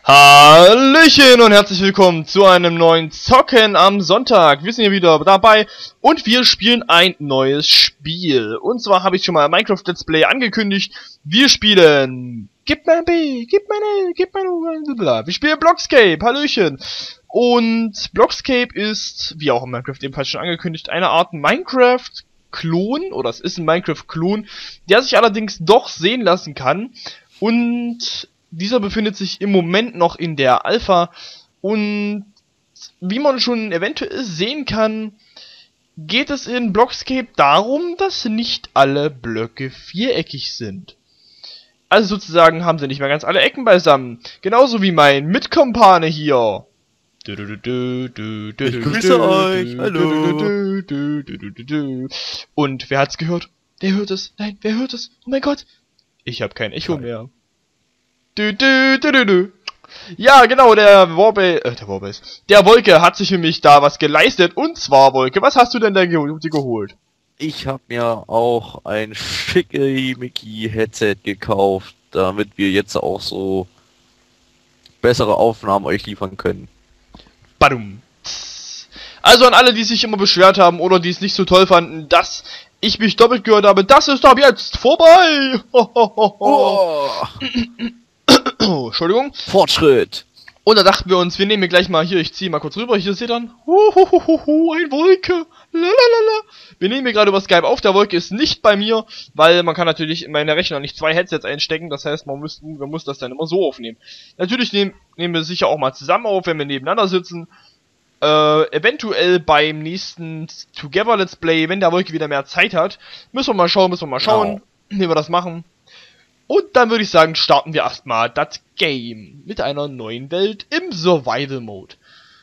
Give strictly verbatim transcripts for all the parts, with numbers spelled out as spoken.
Hallöchen und herzlich willkommen zu einem neuen Zocken am Sonntag. Wir sind hier wieder dabei und wir spielen ein neues Spiel. Und zwar habe ich schon mal ein Minecraft Let's Play angekündigt. Wir spielen... Gib mein B, gib meine, gib meine... Blablabla. Wir spielen Blockscape, Hallöchen. Und Blockscape ist, wie auch in Minecraft ebenfalls schon angekündigt, eine Art Minecraft-Klon, oder es ist ein Minecraft-Klon, der sich allerdings doch sehen lassen kann. Und... dieser befindet sich im Moment noch in der Alpha und wie man schon eventuell sehen kann, geht es in Blockscape darum, dass nicht alle Blöcke viereckig sind. Also sozusagen haben sie nicht mehr ganz alle Ecken beisammen. Genauso wie mein Mitkompane hier. Ich grüße euch, hallo. Und wer hat's gehört? Wer hört es? Nein, wer hört es? Oh mein Gott. Ich habe kein Echo mehr. Du, du, du, du, du. Ja, genau, der Warbase, äh, der Warbase, der Wolke hat sich für mich da was geleistet. Und zwar, Wolke, was hast du denn da ge geholt? Ich habe mir auch ein Schickimicki-Headset gekauft, damit wir jetzt auch so bessere Aufnahmen euch liefern können. Badum. Also an alle, die sich immer beschwert haben oder die es nicht so toll fanden, dass ich mich doppelt gehört habe, das ist ab jetzt vorbei. Ho, ho, ho, ho. Oh. Oh, Entschuldigung. Fortschritt. Und da dachten wir uns, wir nehmen hier gleich mal hier, ich ziehe mal kurz rüber, hier seht ihr dann. Huhuhuhu, ein Wolke. Lalalala. Wir nehmen hier gerade über Skype auf, der Wolke ist nicht bei mir, weil man kann natürlich in meiner Rechner nicht zwei Headsets einstecken, das heißt, man muss, man muss das dann immer so aufnehmen. Natürlich nehmen, nehmen wir sicher auch mal zusammen auf, wenn wir nebeneinander sitzen. Äh, eventuell beim nächsten Together Let's Play, wenn der Wolke wieder mehr Zeit hat, müssen wir mal schauen, müssen wir mal schauen, wie wir das machen. Und dann würde ich sagen, starten wir erstmal das Game mit einer neuen Welt im Survival Mode.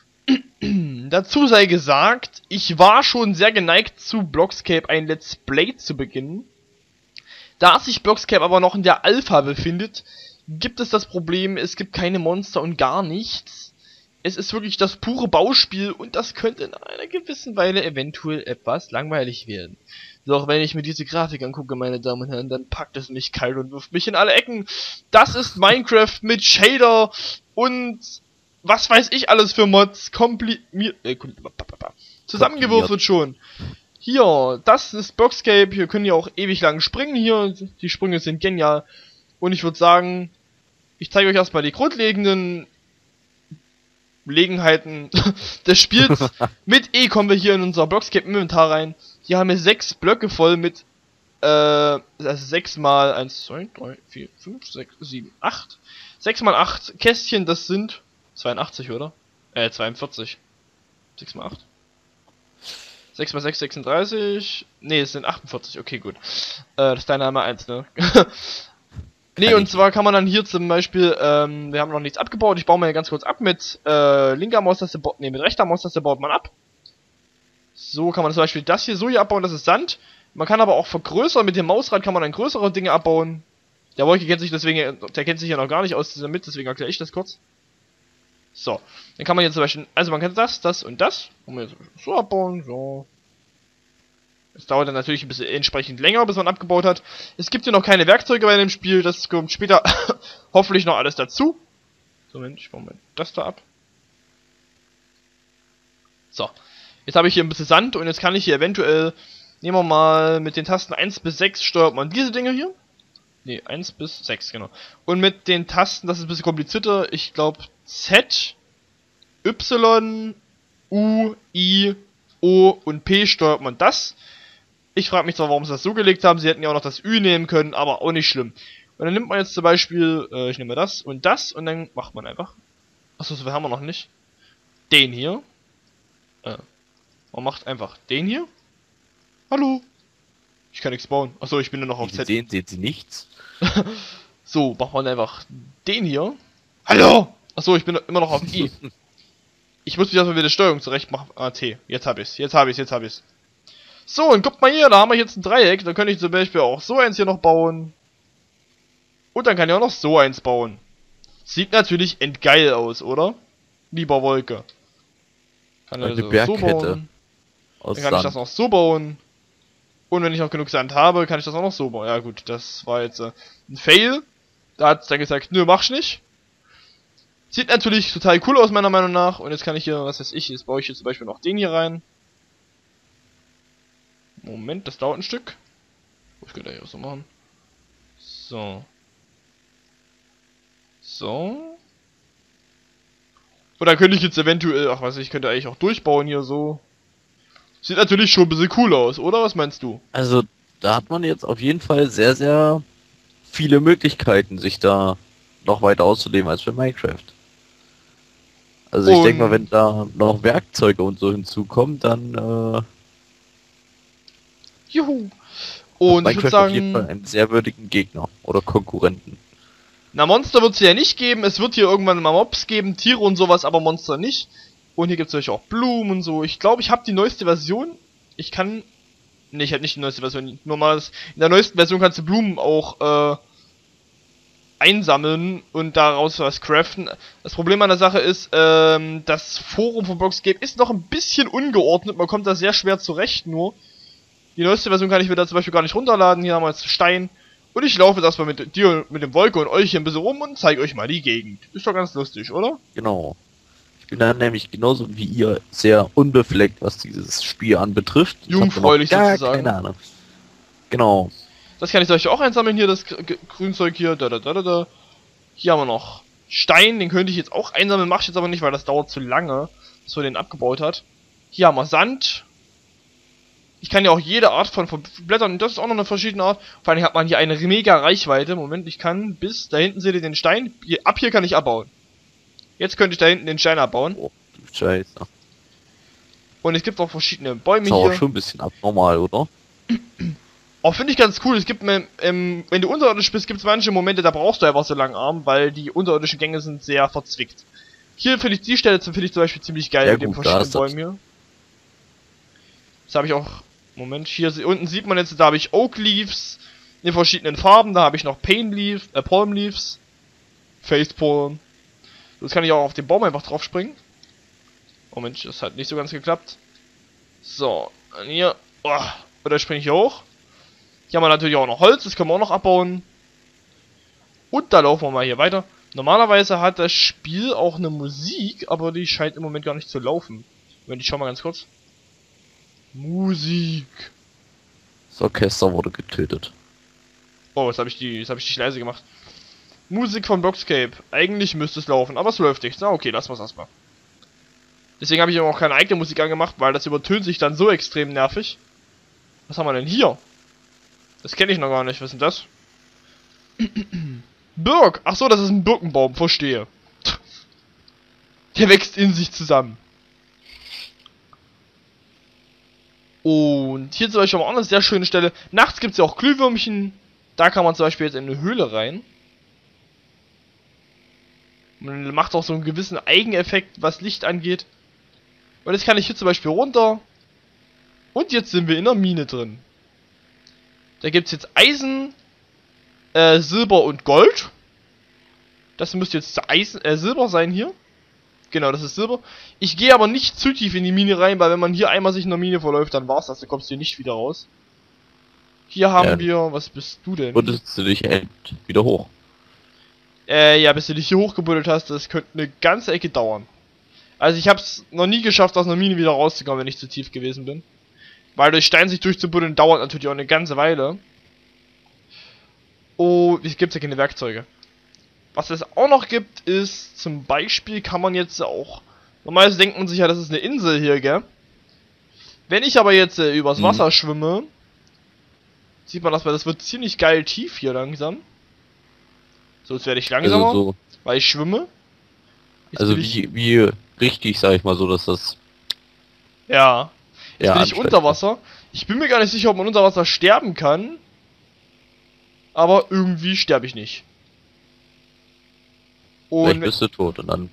Dazu sei gesagt, ich war schon sehr geneigt zu Blockscape ein Let's Play zu beginnen. Da sich Blockscape aber noch in der Alpha befindet, gibt es das Problem, es gibt keine Monster und gar nichts. Es ist wirklich das pure Bauspiel und das könnte in einer gewissen Weile eventuell etwas langweilig werden. Doch wenn ich mir diese Grafik angucke, meine Damen und Herren, dann packt es mich kalt und wirft mich in alle Ecken. Das ist Minecraft mit Shader und was weiß ich alles für Mods. Komplimiert, äh, zusammengewürfelt schon. Hier, das ist Blockscape. Hier können ja auch ewig lang springen. Hier, die Sprünge sind genial. Und ich würde sagen, ich zeige euch erstmal die grundlegenden Gelegenheiten des Spiels. Mit E kommen wir hier in unser Blockscape-Inventar rein. Hier haben wir sechs Blöcke voll mit, äh, also sechs mal eins, zwei, drei, vier, fünf, sechs, sieben, acht. sechs mal acht Kästchen, das sind zweiundachtzig, oder? Äh, zweiundvierzig. sechs mal acht. sechs mal sechs, sechsunddreißig. Ne, es sind achtundvierzig, okay, gut. Äh, das ist deine einmal eins, ne? Ne, und zwar kann man dann hier zum Beispiel, ähm, wir haben noch nichts abgebaut, ich baue mal ganz kurz ab mit, äh, linker Maustaste, ne, mit rechter Maustaste baut man ab. So kann man zum Beispiel das hier so hier abbauen, das ist Sand. Man kann aber auch vergrößern, mit dem Mausrad kann man dann größere Dinge abbauen. Der Wolke kennt sich deswegen, der kennt sich ja noch gar nicht aus damit, deswegen erkläre ich das kurz. So, dann kann man hier zum Beispiel, also man kann das, das und das, kann man jetzt so abbauen, so. Es dauert dann natürlich ein bisschen entsprechend länger, bis man abgebaut hat. Es gibt hier noch keine Werkzeuge bei dem Spiel, das kommt später hoffentlich noch alles dazu. So, Moment, ich baue mal das da ab. So. Jetzt habe ich hier ein bisschen Sand und jetzt kann ich hier eventuell, nehmen wir mal mit den Tasten eins bis sechs steuert man diese Dinge hier. Ne, eins bis sechs, genau. Und mit den Tasten, das ist ein bisschen komplizierter, ich glaube Z, Y, U, I, O und P steuert man das. Ich frage mich zwar, warum sie das so gelegt haben, sie hätten ja auch noch das Ü nehmen können, aber auch nicht schlimm. Und dann nimmt man jetzt zum Beispiel, äh, ich nehme das und das und dann macht man einfach. Achso, so viel haben wir noch nicht. Den hier. Äh. Man macht einfach den hier. Hallo. Ich kann nichts bauen. Achso, ich bin nur noch auf Z. Sehen, sehen Sie nichts? So, macht man einfach den hier. Hallo. Achso, ich bin immer noch auf I. Ich muss mich erstmal wieder Steuerung zurecht machen. Ah, T. Jetzt hab ich's. Jetzt hab ich's. Jetzt hab ich's. So, und guckt mal hier, da haben wir jetzt ein Dreieck. Da könnte ich zum Beispiel auch so eins hier noch bauen. Und dann kann ich auch noch so eins bauen. Sieht natürlich endgeil aus, oder? Lieber Wolke. Kann Eine also Bergkette. So bauen. Aus Dann kann Sand. ich das noch so bauen. Und wenn ich noch genug Sand habe, kann ich das auch noch so bauen. Ja gut, das war jetzt äh, ein Fail. Da hat es dann gesagt, nö, mach's nicht. Sieht natürlich total cool aus, meiner Meinung nach. Und jetzt kann ich hier, was weiß ich, jetzt baue ich hier zum Beispiel noch den hier rein. Moment, das dauert ein Stück. Ich könnte ja so machen. So. So. Oder könnte ich jetzt eventuell, ach was, ich könnte eigentlich auch durchbauen hier so. Sieht natürlich schon ein bisschen cool aus, oder? Was meinst du? Also, da hat man jetzt auf jeden Fall sehr, sehr viele Möglichkeiten, sich da noch weiter auszuleben als für Minecraft. Also ich Und- denke mal, wenn da noch Werkzeuge und so hinzukommen, dann äh, Juhu. Und ich würde Minecraft auf jeden Fall sagen, einen sehr würdigen Gegner oder Konkurrenten. na, Monster wird es ja nicht geben. Es wird hier irgendwann mal Mobs geben, Tiere und sowas, aber Monster nicht. Und hier gibt es natürlich auch Blumen und so. Ich glaube, ich habe die neueste Version. Ich kann... Ne, ich habe nicht die neueste Version. Nur mal das, in der neuesten Version kannst du Blumen auch äh, einsammeln und daraus was craften. Das Problem an der Sache ist, ähm, das Forum von Blockscape ist noch ein bisschen ungeordnet. Man kommt da sehr schwer zurecht nur. Die neueste Version kann ich mir da zum Beispiel gar nicht runterladen. Hier haben wir jetzt Stein. Und ich laufe jetzt erstmal mit dir, mit dem Wolke und euch hier ein bisschen rum und zeige euch mal die Gegend. Ist doch ganz lustig, oder? Genau. Ich bin dann nämlich genauso wie ihr sehr unbefleckt, was dieses Spiel anbetrifft. Ich hab da noch Jungfräulich gar sozusagen. keine Ahnung. Genau. Das kann ich euch auch einsammeln hier, das Gr- Gr- Grünzeug hier. Da, da, da, da, da. Hier haben wir noch Stein, den könnte ich jetzt auch einsammeln, mache ich jetzt aber nicht, weil das dauert zu lange, bis man den abgebaut hat. Hier haben wir Sand. Ich kann ja auch jede Art von Blättern, das ist auch noch eine verschiedene Art. Vor allem hat man hier eine mega Reichweite. Moment, ich kann bis, da hinten seht ihr den Stein. Hier, ab hier kann ich abbauen. Jetzt könnte ich da hinten den Stein abbauen. Oh, du Scheiße. Und es gibt auch verschiedene Bäume Ist auch hier. schon ein bisschen abnormal, oder? Auch finde ich ganz cool. Es gibt, ähm, wenn du unterirdisch bist, gibt es manche Momente, da brauchst du einfach so langen Arm, weil die unterirdischen Gänge sind sehr verzwickt. Hier finde ich die Stelle finde ich zum Beispiel ziemlich geil Ja, mit den gut, da verschiedenen ist das- Bäumen hier. Das habe ich auch. Moment, hier sie- unten sieht man jetzt, da habe ich Oak Leaves in verschiedenen Farben. Da habe ich noch Pain Leaf, äh, Palm Leaves, Facepalm. Das kann ich auch auf den Baum einfach drauf springen. Oh Mensch, das hat nicht so ganz geklappt. So, und hier. Oh, oder springe ich hier hoch. Hier haben wir natürlich auch noch Holz, das können wir auch noch abbauen. Und da laufen wir mal hier weiter. Normalerweise hat das Spiel auch eine Musik, aber die scheint im Moment gar nicht zu laufen. Moment, ich schau mal ganz kurz. Musik. Das Orchester wurde getötet. Oh, jetzt habe ich die, jetzt habe ich dich leise gemacht. Musik von Blockscape. Eigentlich müsste es laufen, aber es läuft nicht. Na okay, lassen wir es erstmal. Deswegen habe ich auch keine eigene Musik angemacht, weil das übertönt sich dann so extrem nervig. Was haben wir denn hier? Das kenne ich noch gar nicht. Was ist denn das? Birk. Ach so, das ist ein Birkenbaum. Verstehe. Der wächst in sich zusammen. Und hier zum Beispiel haben wir auch eine sehr schöne Stelle. Nachts gibt es ja auch Glühwürmchen. Da kann man zum Beispiel jetzt in eine Höhle rein. Man macht auch so einen gewissen Eigeneffekt, was Licht angeht. Und jetzt kann ich hier zum Beispiel runter. Und jetzt sind wir in der Mine drin. Da gibt es jetzt Eisen, äh, Silber und Gold. Das müsste jetzt Eisen, äh, Silber sein hier. Genau, das ist Silber. Ich gehe aber nicht zu tief in die Mine rein, weil wenn man hier einmal sich in der Mine verläuft, dann war's das. Dann kommst du hier nicht wieder raus. Hier haben Ja. wir, was bist du denn? Wurdest du dich echt wieder hoch? Äh, ja, bis du dich hier hochgebuddelt hast, das könnte eine ganze Ecke dauern. Also ich hab's noch nie geschafft, aus einer Mine wieder rauszukommen, wenn ich zu tief gewesen bin. Weil durch Stein sich durchzubuddeln dauert natürlich auch eine ganze Weile. Oh, es gibt ja keine Werkzeuge. Was es auch noch gibt, ist, zum Beispiel kann man jetzt auch... Normalerweise denkt man sich ja, das ist eine Insel hier, gell? Wenn ich aber jetzt äh, übers Mhm. Wasser schwimme, sieht man das, weil das wird ziemlich geil tief hier langsam. So, jetzt werde ich langsamer, Also so, weil ich schwimme. Jetzt also bin ich, wie, wie richtig, sag ich mal so, dass das ja, jetzt ja bin ich ansteigt. unter Wasser. Ich bin mir gar nicht sicher, ob man unter Wasser sterben kann. Aber irgendwie sterbe ich nicht. Vielleicht Und bist du tot und dann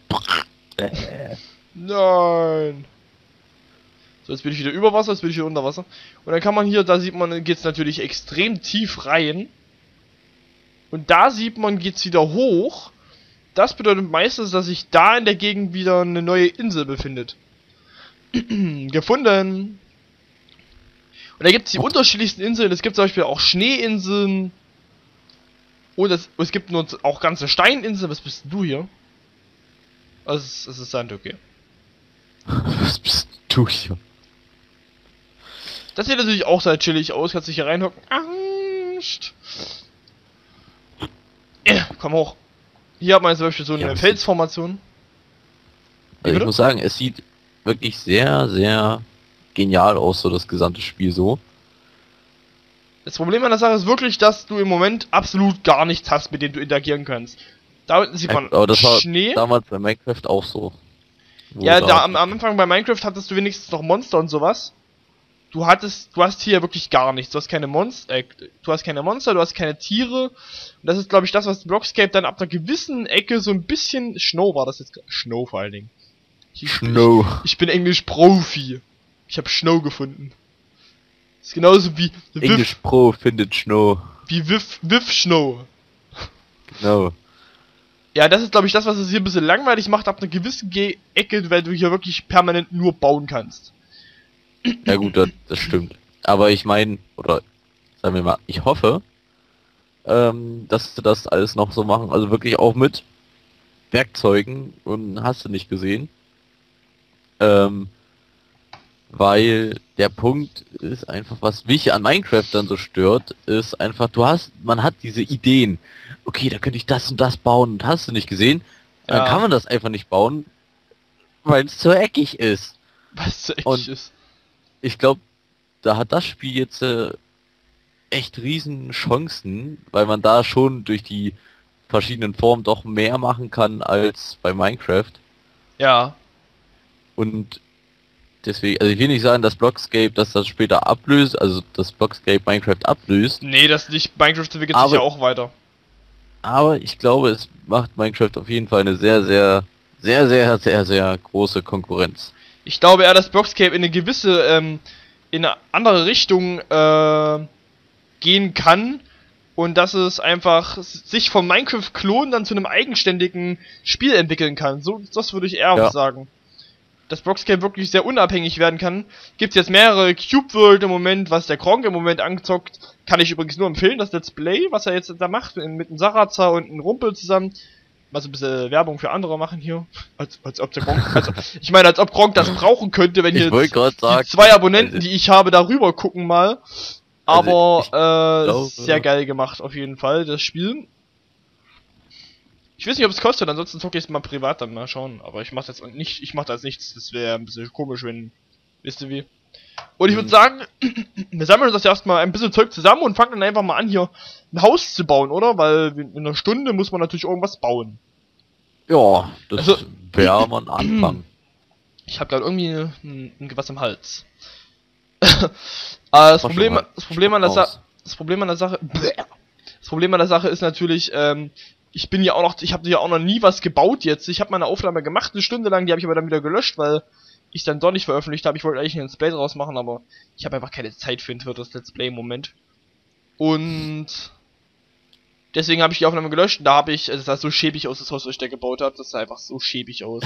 nein. So, jetzt bin ich wieder über Wasser, jetzt bin ich wieder unter Wasser. Und dann kann man hier, da sieht man, geht's natürlich extrem tief rein. Und da sieht man, geht's wieder hoch. Das bedeutet meistens, dass sich da in der Gegend wieder eine neue Insel befindet. Gefunden. Und da gibt's die unterschiedlichsten Inseln. Es gibt zum Beispiel auch Schneeinseln. Und es, es gibt nur auch ganze Steininseln. Was bist denn du hier? Also es ist, es ist Sand, okay. Was bist du hier? Das sieht natürlich auch sehr chillig aus, kannst dich hier reinhocken. Angst! Ja, komm hoch. Hier hat man zum Beispiel so eine Ja, Felsformation. Also ich bitte? muss sagen, es sieht wirklich sehr, sehr genial aus, so das gesamte Spiel so. Das Problem an der Sache ist wirklich, dass du im Moment absolut gar nichts hast, mit dem du interagieren kannst. Da unten sieht man Aber das war Schnee. damals bei Minecraft auch so. Wo Ja, da- da am, am Anfang bei Minecraft hattest du wenigstens noch Monster und sowas. Du hattest, du hast hier wirklich gar nichts. Du hast keine Monster, äh, du hast keine Monster, du hast keine Tiere. Und das ist, glaube ich, das, was Blockscape dann ab einer gewissen Ecke so ein bisschen Snow war das jetzt. Snow vor allen Dingen. Ich, Snow. Ich, ich bin Englisch Profi. Ich habe Snow gefunden. Das ist genauso wie English Wiff, Pro findet Snow. wie Wiff, Wiff Snow. Genau. Ja, das ist, glaube ich, das, was es hier ein bisschen langweilig macht ab einer gewissen Ge Ecke, weil du hier wirklich permanent nur bauen kannst. Ja gut, das, das stimmt. Aber ich meine, oder sagen wir mal, ich hoffe, ähm, dass sie das alles noch so machen. Also wirklich auch mit Werkzeugen und hast du nicht gesehen. Ähm, weil der Punkt ist einfach, was mich an Minecraft dann so stört, ist einfach, du hast, man hat diese Ideen. Okay, da könnte ich das und das bauen und hast du nicht gesehen. Dann Ja. kann man das einfach nicht bauen, weil es zu eckig ist. Was so echt Und- ist. Ich glaube, da hat das Spiel jetzt äh, echt riesen Chancen, weil man da schon durch die verschiedenen Formen doch mehr machen kann als bei Minecraft. Ja. Und deswegen, also ich will nicht sagen, dass Blockscape dass das später ablöst, also dass Blockscape Minecraft ablöst, Nee, das nicht. Minecraft entwickelt sich Aber- ja auch weiter. aber ich glaube, es macht Minecraft auf jeden Fall eine sehr, sehr, sehr, sehr, sehr, sehr große Konkurrenz. Ich glaube eher, dass Blockscape in eine gewisse, ähm, in eine andere Richtung, äh, gehen kann. Und dass es einfach sich von Minecraft-Klon dann zu einem eigenständigen Spiel entwickeln kann. So, das würde ich eher Ja. sagen. Dass Blockscape wirklich sehr unabhängig werden kann. Gibt jetzt mehrere Cube World im Moment, was der Kronk im Moment anzockt. Kann ich übrigens nur empfehlen, das Let's Play, was er jetzt da macht, mit einem Sarazar und einem Rumpel zusammen. Also ein bisschen Werbung für andere machen hier. Als, als ob der Kronk, also, ich meine, als ob Kronk das brauchen könnte, wenn Ich hier wollte gerade die sagen, zwei Abonnenten, also- die ich habe, darüber gucken mal. Aber, Also ich äh, glaube- sehr geil gemacht, auf jeden Fall, das Spiel. Ich weiß nicht, ob es kostet, ansonsten zocke ich es mal privat dann mal schauen. Aber ich mache das nicht, ich mache das nichts, das wäre ein bisschen komisch, wenn, wisst ihr wie. Und ich würde Mhm. sagen, wir sammeln uns das erstmal ein bisschen Zeug zusammen und fangen dann einfach mal an, hier ein Haus zu bauen, oder? Weil in einer Stunde muss man natürlich irgendwas bauen. Ja, das Also- wäre mal ein Anfang. Ich habe gerade irgendwie ein, ein was im Hals. äh, das, Mach Problem, schon mal. das Problem an der Aus. Sache, das Problem an der Sache, das Problem an der Sache ist natürlich, ähm, ich bin ja auch noch, ich habe ja auch noch nie was gebaut jetzt. Ich habe meine Aufnahme gemacht, eine Stunde lang, die habe ich aber dann wieder gelöscht, weil ich dann doch nicht veröffentlicht habe. Ich wollte eigentlich ein Let's Play draus machen, aber ich habe einfach keine Zeit für ein viertes Let's Play im Moment. Und deswegen habe ich die Aufnahme gelöscht. Und da habe ich, also das sah so schäbig aus, das Haus, was ich da gebaut habe. Das sah einfach so schäbig aus.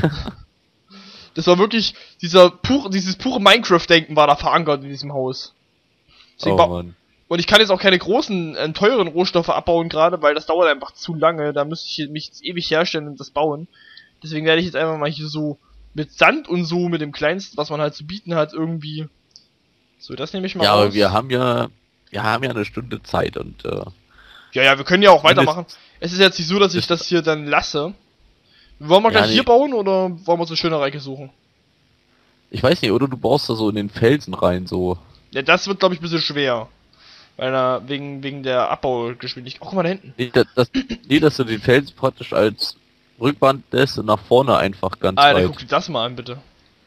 Das war wirklich, dieser pure, dieses pure Minecraft-Denken war da verankert in diesem Haus. Deswegen Oh ba- Mann. Und ich kann jetzt auch keine großen, äh, teuren Rohstoffe abbauen gerade, weil das dauert einfach zu lange. Da müsste ich mich jetzt ewig herstellen und das bauen. Deswegen werde ich jetzt einfach mal hier so mit Sand und so, mit dem kleinsten, was man halt zu bieten hat, irgendwie. So, das nehme ich mal Ja, raus. aber wir haben ja, wir haben ja eine Stunde Zeit und äh, Ja, ja, wir können ja auch Mindest- weitermachen. Es ist jetzt nicht so, dass ich Ist- das hier dann lasse. Wollen wir Ja, gleich nee. hier bauen oder wollen wir uns eine schöne Reiche suchen? ich weiß nicht, oder du baust da so in den Felsen rein, so. Ja, das wird, glaube ich, ein bisschen schwer. Weil da, wegen, wegen der Abbaugeschwindigkeit. Oh, guck mal da hinten. Nee, das, das, nee, dass du den Felsen praktisch als Rückwand lässt und nach vorne einfach ganz Alter, weit. guck dir das mal an, bitte.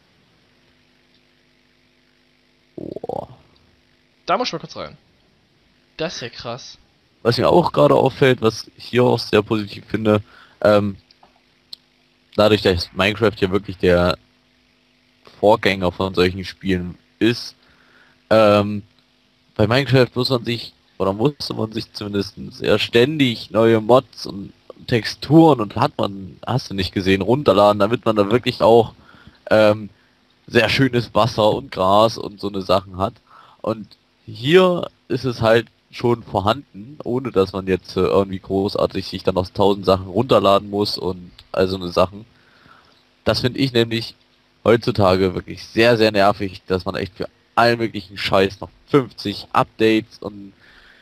Boah. Da muss ich mal kurz rein. Das ist ja krass. Was mir auch gerade auffällt, was ich hier auch sehr positiv finde, ähm, dadurch, dass Minecraft ja wirklich der Vorgänger von solchen Spielen ist, ähm, bei Minecraft muss man sich, oder musste man sich zumindest sehr ständig neue Mods und Texturen und hat man, hast du nicht gesehen, runterladen, damit man da wirklich auch ähm, sehr schönes Wasser und Gras und so eine Sachen hat. Und hier ist es halt schon vorhanden, ohne dass man jetzt äh, irgendwie großartig sich dann aus tausend Sachen runterladen muss und all so eine Sachen. Das finde ich nämlich heutzutage wirklich sehr, sehr nervig, dass man echt für allen möglichen Scheiß noch fünfzig Updates und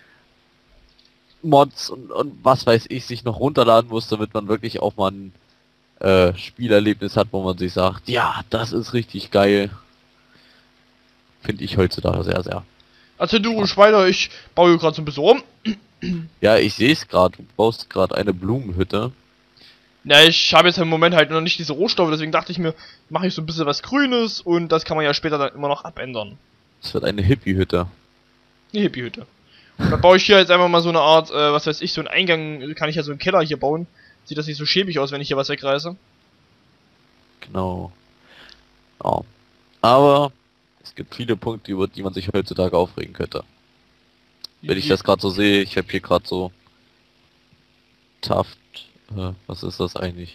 Mods und, und was weiß ich sich noch runterladen muss, damit man wirklich auch mal ein äh, Spielerlebnis hat, wo man sich sagt, ja, das ist richtig geil. Finde ich heutzutage sehr, sehr. Erzähl du ruhig weiter, ich baue hier gerade so ein bisschen rum. Ja, ich sehe es gerade, du baust gerade eine Blumenhütte. Na, ich habe jetzt im Moment halt noch nicht diese Rohstoffe, deswegen dachte ich mir, mache ich so ein bisschen was Grünes und das kann man ja später dann immer noch abändern. Es wird eine Hippie-Hütte. Eine Hippie-Hütte. Und dann baue ich hier jetzt einfach mal so eine Art, äh, was weiß ich, so einen Eingang, kann ich ja so einen Keller hier bauen. Sieht das nicht so schäbig aus, wenn ich hier was wegreiße. Genau. Ja. Aber es gibt viele Punkte, über die man sich heutzutage aufregen könnte. Wenn ich das gerade so sehe, ich habe hier gerade so Taft, äh, was ist das eigentlich?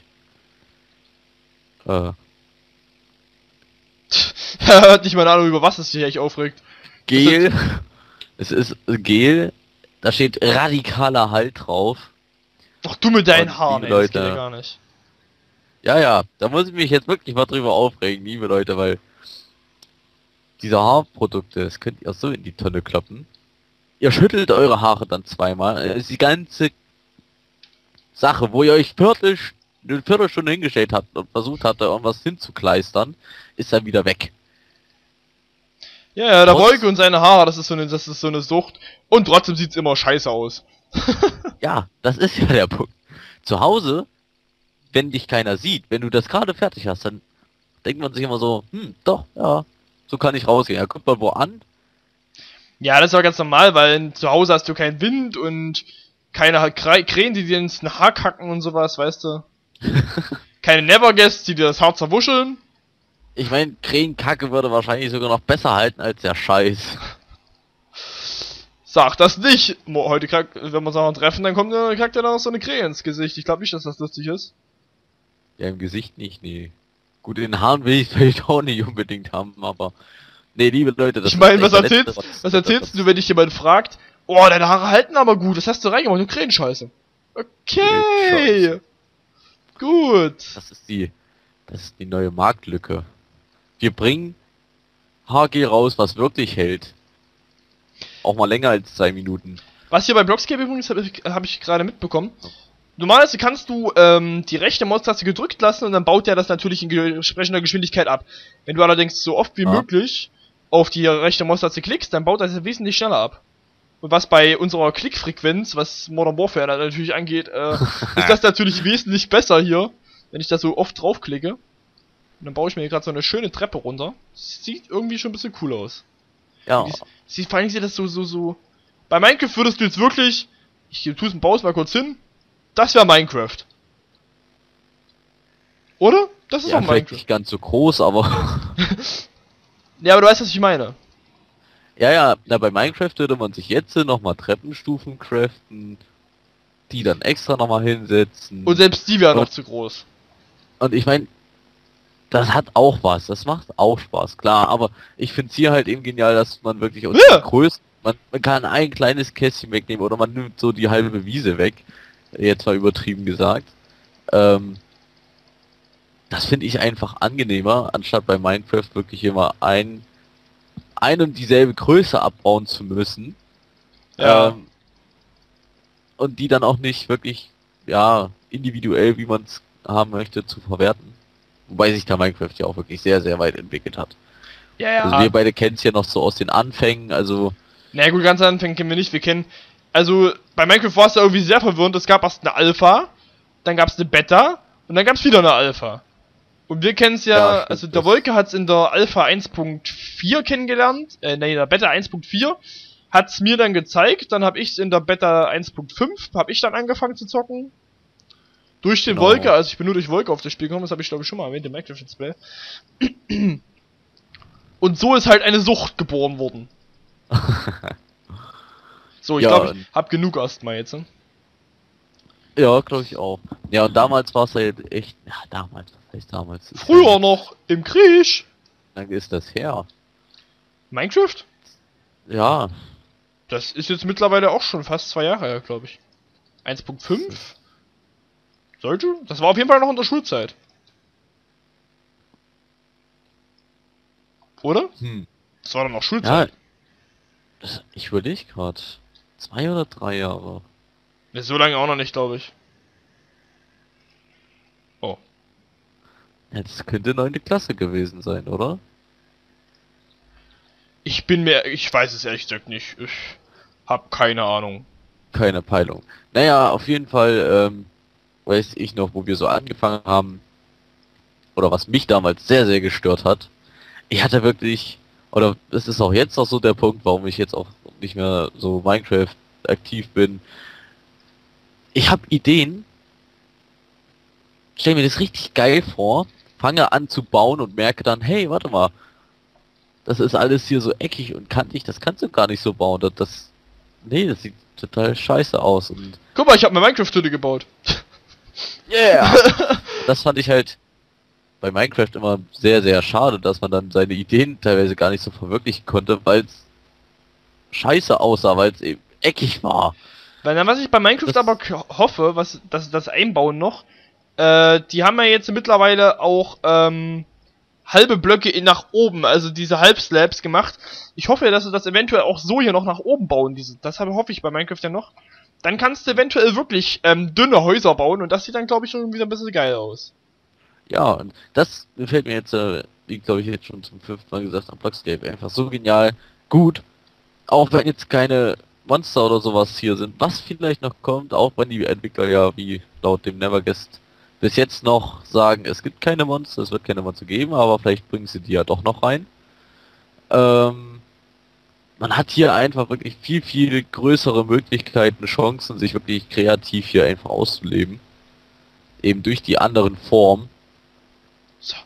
Äh, Er hat nicht mal eine Ahnung, über was es sich eigentlich aufregt. Gel. Es ist Gel. Da steht radikaler Halt drauf. Ach du mit deinen Und Haaren, liebe ey, das geht Leute. ja gar nicht. Ja, ja, da muss ich mich jetzt wirklich mal drüber aufregen, liebe Leute, weil diese Haarprodukte, das könnt ihr so in die Tonne kloppen. Ihr schüttelt eure Haare dann zweimal. Es ist die ganze Sache, wo ihr euch Viertel, eine Viertelstunde hingestellt habt und versucht habt, da irgendwas hinzukleistern, ist dann wieder weg. Ja, ja, der Trotz- Wolke und seine Haare, das ist so eine, das ist so eine Sucht. Und trotzdem sieht's immer scheiße aus. Ja, das ist ja der Punkt. Zu Hause, wenn dich keiner sieht, wenn du das gerade fertig hast, dann denkt man sich immer so, hm, doch, ja, so kann ich rausgehen. Ja, guckt mal wo an. Ja, das ist auch ganz normal, weil zu Hause hast du keinen Wind und keine Ha- Kra- Krähen, die dir ins Haar kacken und sowas, weißt du. Keine Neverguests, die dir das Haar zerwuscheln. Ich meine, Krähenkacke würde wahrscheinlich sogar noch besser halten als der Scheiß. Sag das nicht! Mo- Heute, kack, wenn wir uns noch treffen, dann kommt der, kackt er noch so eine Krähe ins Gesicht. Ich glaube nicht, dass das lustig ist. Ja, im Gesicht nicht, nee. Gut, in den Haaren will ich vielleicht auch nicht unbedingt haben, aber... Nee, liebe Leute, das Ich meine, ist was echt der erzählst, letzte, was erzählst du, wenn dich jemand fragt, oh, deine Haare halten aber gut, das hast du reingemacht, du Krähenscheiße. Okay. Krähenscheiße. Gut. Das ist die... Das ist die neue Marktlücke. Wir bringen H G raus, was wirklich hält. Auch mal länger als zwei Minuten. Was hier bei Blockscape übrigens habe ich, hab ich gerade mitbekommen. Normalerweise kannst du ähm, die rechte Maustaste gedrückt lassen und dann baut der das natürlich in ge- entsprechender Geschwindigkeit ab. Wenn du allerdings so oft wie Ja. möglich auf die rechte Maustaste klickst, dann baut das wesentlich schneller ab. Und was bei unserer Klickfrequenz, was Modern Warfare dann natürlich angeht, äh, ist das natürlich wesentlich besser hier, wenn ich da so oft draufklicke. Und dann baue ich mir hier gerade so eine schöne Treppe runter. Sieht irgendwie schon ein bisschen cool aus. Ja, Dies- Sieht, vor allem sieht das so, so, so... Bei Minecraft würdest du jetzt wirklich... Ich tue es baue es mal kurz hin. Das wäre Minecraft. Oder? Das ist ja auch vielleicht Minecraft. nicht ganz so groß, aber... Ja, aber du weißt, was ich meine. ja, ja, na, bei Minecraft würde man sich jetzt nochmal Treppenstufen craften, die dann extra nochmal hinsetzen. Und selbst die wäre noch Und- zu groß. Und ich meine, das hat auch was, das macht auch Spaß, klar, aber ich finde es hier halt eben genial, dass man wirklich aus Ja. der Größe, man, man kann ein kleines Kästchen wegnehmen oder man nimmt so die halbe Wiese weg, jetzt mal übertrieben gesagt. Ähm, das finde ich einfach angenehmer, anstatt bei Minecraft wirklich immer ein, ein und dieselbe Größe abbauen zu müssen. Ja. Ähm, und die dann auch nicht wirklich, ja, individuell, wie man es haben möchte, zu verwerten. Wobei sich da Minecraft ja auch wirklich sehr, sehr weit entwickelt hat. Ja, ja. Also wir beide kennen es ja noch so aus den Anfängen, also Na naja, gut, ganz Anfängen kennen wir nicht. Wir kennen... Also, bei Minecraft war es ja irgendwie sehr verwirrend. Es gab erst eine Alpha, dann gab es eine Beta und dann gab es wieder eine Alpha. Und wir kennen es ja, Ja, stimmt, also der das- Wolke hat es in der Alpha eins Punkt vier kennengelernt, äh, nee, in der Beta eins Punkt vier, hat es mir dann gezeigt, dann habe ich es in der Beta eins Punkt fünf, habe ich dann angefangen zu zocken. Durch den Genau. Wolke, also ich bin nur durch Wolke auf das Spiel gekommen, das habe ich glaube ich schon mal erwähnt im Minecraft Let's Play. Und so ist halt eine Sucht geboren worden. So, ich Ja, glaube, und- ich hab genug erstmal jetzt. Ne? ja, glaube ich auch. Ja, und damals war es halt echt, ja, damals, was heißt damals? Ist Früher ja- noch, im Krieg. Wie lange ist das her? Minecraft? Ja, Das ist jetzt mittlerweile auch schon fast zwei Jahre her, glaube ich. eins Punkt fünf? Sollte? Das war auf jeden Fall noch in der Schulzeit. Oder? Hm. Das war doch noch Schulzeit. Ja, das, ich überlege gerade. Zwei oder drei Jahre. Ja. So lange auch noch nicht, glaube ich. Oh. Ja, das könnte neunte Klasse gewesen sein, oder? Ich bin mir, ich weiß es ehrlich gesagt nicht. Ich hab keine Ahnung. Keine Peilung. Naja, auf jeden Fall, ähm, weiß ich noch, wo wir so angefangen haben, oder was mich damals sehr, sehr gestört hat. Ich hatte wirklich, oder das ist auch jetzt noch so der Punkt, warum ich jetzt auch nicht mehr so Minecraft aktiv bin. Ich habe Ideen, stell mir das richtig geil vor, fange an zu bauen und merke dann, hey, warte mal, das ist alles hier so eckig und kantig, das kannst du gar nicht so bauen. Das, das nee, das sieht total scheiße aus. Und Guck mal, ich habe eine Minecraft-Hütte gebaut. yeah! Das fand ich halt bei Minecraft immer sehr, sehr schade, dass man dann seine Ideen teilweise gar nicht so verwirklichen konnte, weil es scheiße aussah, weil es eben eckig war. Weil dann, was ich bei Minecraft Das- aber k- hoffe, was das, das Einbauen noch, äh, die haben ja jetzt mittlerweile auch ähm, halbe Blöcke in nach oben, also diese Halbslabs gemacht. Ich hoffe ja, dass sie das eventuell auch so hier noch nach oben bauen. Diese, das habe, hoffe ich bei Minecraft ja noch. Dann kannst du eventuell wirklich ähm, dünne Häuser bauen und das sieht dann, glaube ich, schon wieder ein bisschen geil aus. Ja, und das gefällt mir jetzt, äh, wie glaube ich jetzt schon zum fünften Mal gesagt am Blockscape, einfach so genial gut. Auch wenn jetzt keine Monster oder sowas hier sind, was vielleicht noch kommt, auch wenn die Entwickler ja wie laut dem Neverguest bis jetzt noch sagen, es gibt keine Monster, es wird keine Monster geben, aber vielleicht bringen sie die ja doch noch rein. Ähm, man hat hier einfach wirklich viel, viel größere Möglichkeiten, Chancen, sich wirklich kreativ hier einfach auszuleben. Eben durch die anderen Formen. So.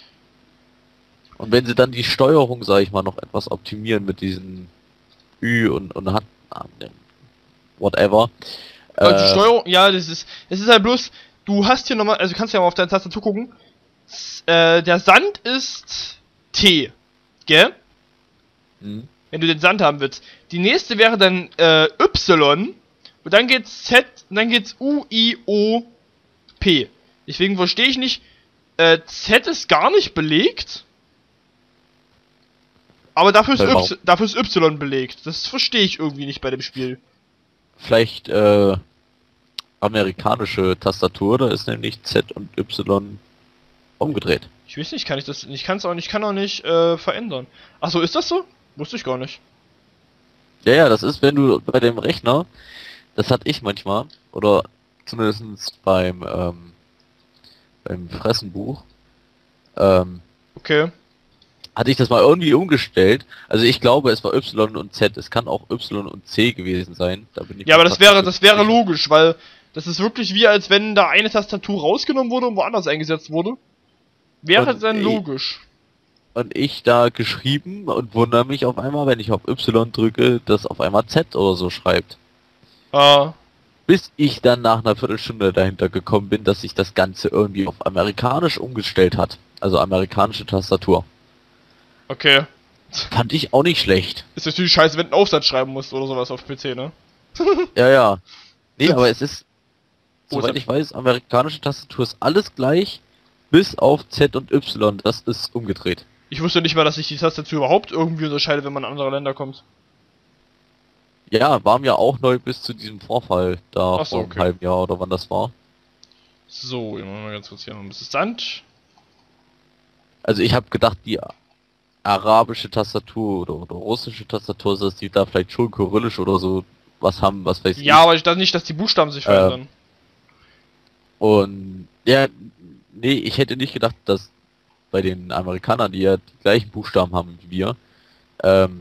Und wenn sie dann die Steuerung, sage ich mal, noch etwas optimieren mit diesen Ü und, und hat, whatever. Aber die Äh, Steuerung, ja, das ist, es ist halt bloß, du hast hier nochmal, also du kannst ja mal auf deine Tastatur gucken. S- Äh, der Sand ist T, gell? hm. Wenn du den Sand haben willst. Die nächste wäre dann äh, Y und dann geht's Z und dann geht's U, I, O, P. Deswegen verstehe ich nicht, äh, Z ist gar nicht belegt. Aber dafür ist, Weil warum? y, dafür ist Y belegt. Das verstehe ich irgendwie nicht bei dem Spiel. Vielleicht äh, amerikanische Tastatur, da ist nämlich Z und Y umgedreht. Ich weiß nicht, kann ich das, ich kann es auch nicht, kann auch nicht äh, verändern. Ach so, ist das so? Wusste ich gar nicht. Ja, ja, das ist, wenn du bei dem Rechner, das hatte ich manchmal, oder zumindest beim, ähm, beim Fressenbuch, ähm, Okay. hatte ich das mal irgendwie umgestellt. Also ich glaube, es war Y und Z. Es kann auch Y und C gewesen sein. Da bin ich Ja, mir aber das fast wäre, das wäre sicher. logisch, weil das ist wirklich wie, als wenn da eine Tastatur rausgenommen wurde und woanders eingesetzt wurde. Wäre Und dann ich- logisch. Und ich da geschrieben und wundere mich auf einmal, wenn ich auf Y drücke, dass auf einmal Z oder so schreibt. Ah, Bis ich dann nach einer Viertelstunde dahinter gekommen bin, dass sich das Ganze irgendwie auf amerikanisch umgestellt hat. Also amerikanische Tastatur. okay. Fand ich auch nicht schlecht. Ist natürlich scheiße, wenn du einen Aufsatz schreiben musst oder sowas auf P C, ne? Ja, ja. Nee, Sitz- aber es ist, Oh, soweit jetzt ich weiß, amerikanische Tastatur ist alles gleich, bis auf Z und Y. Das ist umgedreht. Ich wusste nicht mal, dass sich die Tastatur überhaupt irgendwie unterscheidet, wenn man in andere Länder kommt. Ja, war mir auch neu bis zu diesem Vorfall da Ach so, vor einem okay. halben Jahr oder wann das war. So, immer mal ganz kurz hier noch ein bisschen Sand. Also ich habe gedacht, die arabische Tastatur oder, oder russische Tastatur, dass die da vielleicht schon kyrillisch oder so was haben, was weiß Ja, ich. aber ich dachte nicht, dass die Buchstaben sich Äh, verändern. Und ja, nee, ich hätte nicht gedacht, dass bei den Amerikanern, die ja die gleichen Buchstaben haben wie wir, ähm,